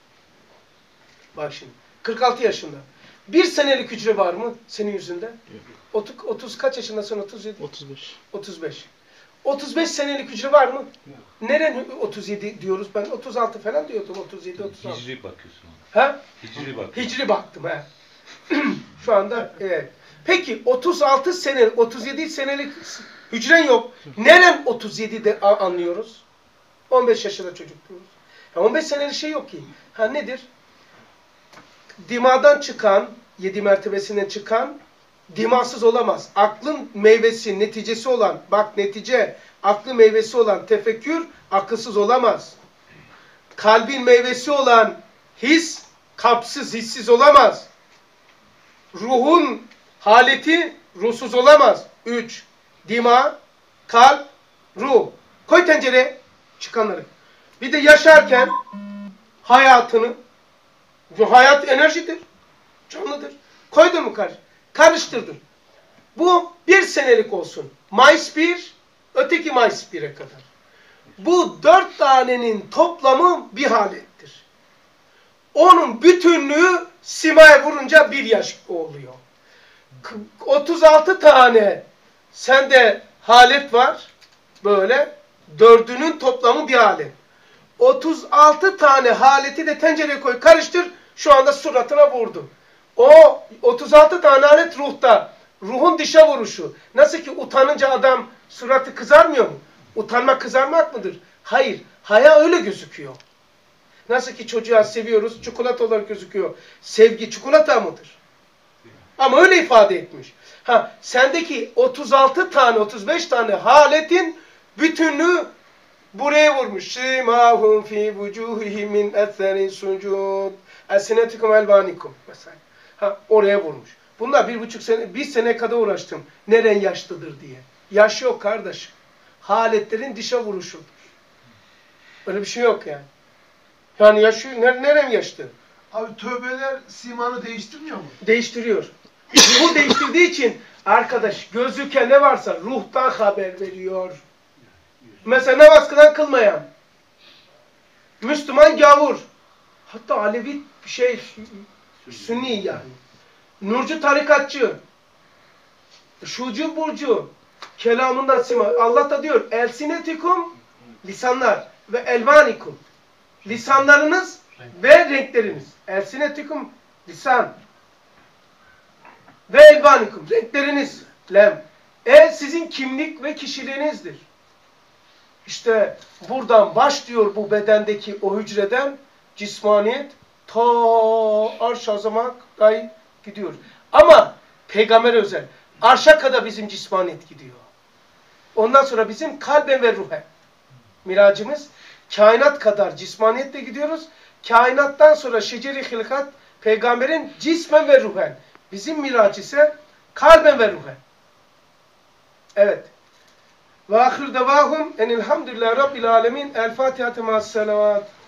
Speaker 1: Bak şimdi. kırk altı yaşında. Bir senelik hücre var mı senin yüzünde? otuz, otuz kaç yaşındasın? otuz yedi?
Speaker 8: otuz beş.
Speaker 1: otuz beş. otuz beş senelik hücre var mı? Neren otuz yedi diyoruz? Ben otuz altı falan diyordum. otuz yedi, otuz altı.
Speaker 2: Hicri bakıyorsun ona.
Speaker 1: Ha?
Speaker 2: Hicri bakıyorsun.
Speaker 1: Hicri baktım ha. Şu anda evet. Peki otuz altı senelik, otuz yedi senelik hücren yok. Neren otuz yedide anlıyoruz? on beş yaşında çocuk diyoruz. Ya on beş senelik şey yok ki. Ha nedir? Dimadan çıkan, yedi mertebesinden çıkan dimasız olamaz. Aklın meyvesi, neticesi olan, bak netice, aklın meyvesi olan tefekkür akılsız olamaz. Kalbin meyvesi olan his, kalpsiz, hissiz olamaz. Ruhun haleti ruhsuz olamaz. Üç, dima, kalp, ruh. Koy tencereye çıkanları. Bir de yaşarken hayatını, bu hayat enerjidir, canlıdır. Koydun mu karşı? Karıştırdın. Bu bir senelik olsun. Mayıs bir, öteki Mayıs bire kadar. Bu dört tanenin toplamı bir halettir. Onun bütünlüğü simaya vurunca bir yaş oluyor. otuz altı tane sende halet var. Böyle. Dördünün toplamı bir halet. otuz altı tane haleti de tencereye koy, karıştır. Şu anda suratına vurdu. O otuz altı tane halet ruhta. Ruhun dışa vuruşu. Nasıl ki utanınca adam suratı kızarmıyor mu? Utanmak kızarmak mıdır? Hayır. Haya öyle gözüküyor. Nasıl ki çocuğa seviyoruz, çikolata olarak gözüküyor. Sevgi çikolata mıdır? Ama öyle ifade etmiş. Ha, sendeki otuz altı tane, otuz beş tane haletin bütünlüğü buraya vurmuş. Şimahum fi vucuhihim min etherin sucud. Esinetikum elvanikum. Mesela. Ha, oraya vurmuş. Bunlar bir buçuk sene, bir sene kadar uğraştım. Neren yaşlıdır diye. Yaş yok kardeş. Haletlerin dışa vuruşudur. Öyle bir şey yok yani. Yani yaşı, nerem yaşlı?
Speaker 5: Abi tövbeler simanı değiştirmiyor mu?
Speaker 1: Değiştiriyor. Ruhu değiştirdiği için arkadaş gözüken ne varsa ruhtan haber veriyor. Mesela namaz kılan kılmayan. Müslüman gavur. Hatta Alevi şey Sünni yani. Nurcu tarikatçı. Şucu burcu. Kelamından sima. Allah da diyor elsinetikum lisanlar ve elvanikum. Lisanlarınız ve renkleriniz. Elsinetikum lisan ve elvanikum. Renkleriniz. Lem. E sizin kimlik ve kişiliğinizdir. İşte buradan başlıyor bu bedendeki o hücreden cismaniyet ta arş azama dahi gidiyor. Ama peygamber özel. Arşa kadar bizim cismaniyet gidiyor. Ondan sonra bizim kalben ve ruhen. Miracımız kainat kadar cismaniyetle gidiyoruz. Kainattan sonra şeceri hilkat peygamberin cismen ve ruhen. Bizim miraç ise kalben ve ruhen. Evet. Ve ahir devahum enilhamdülillahi rabbil alemin. El Fatiha temas salavat.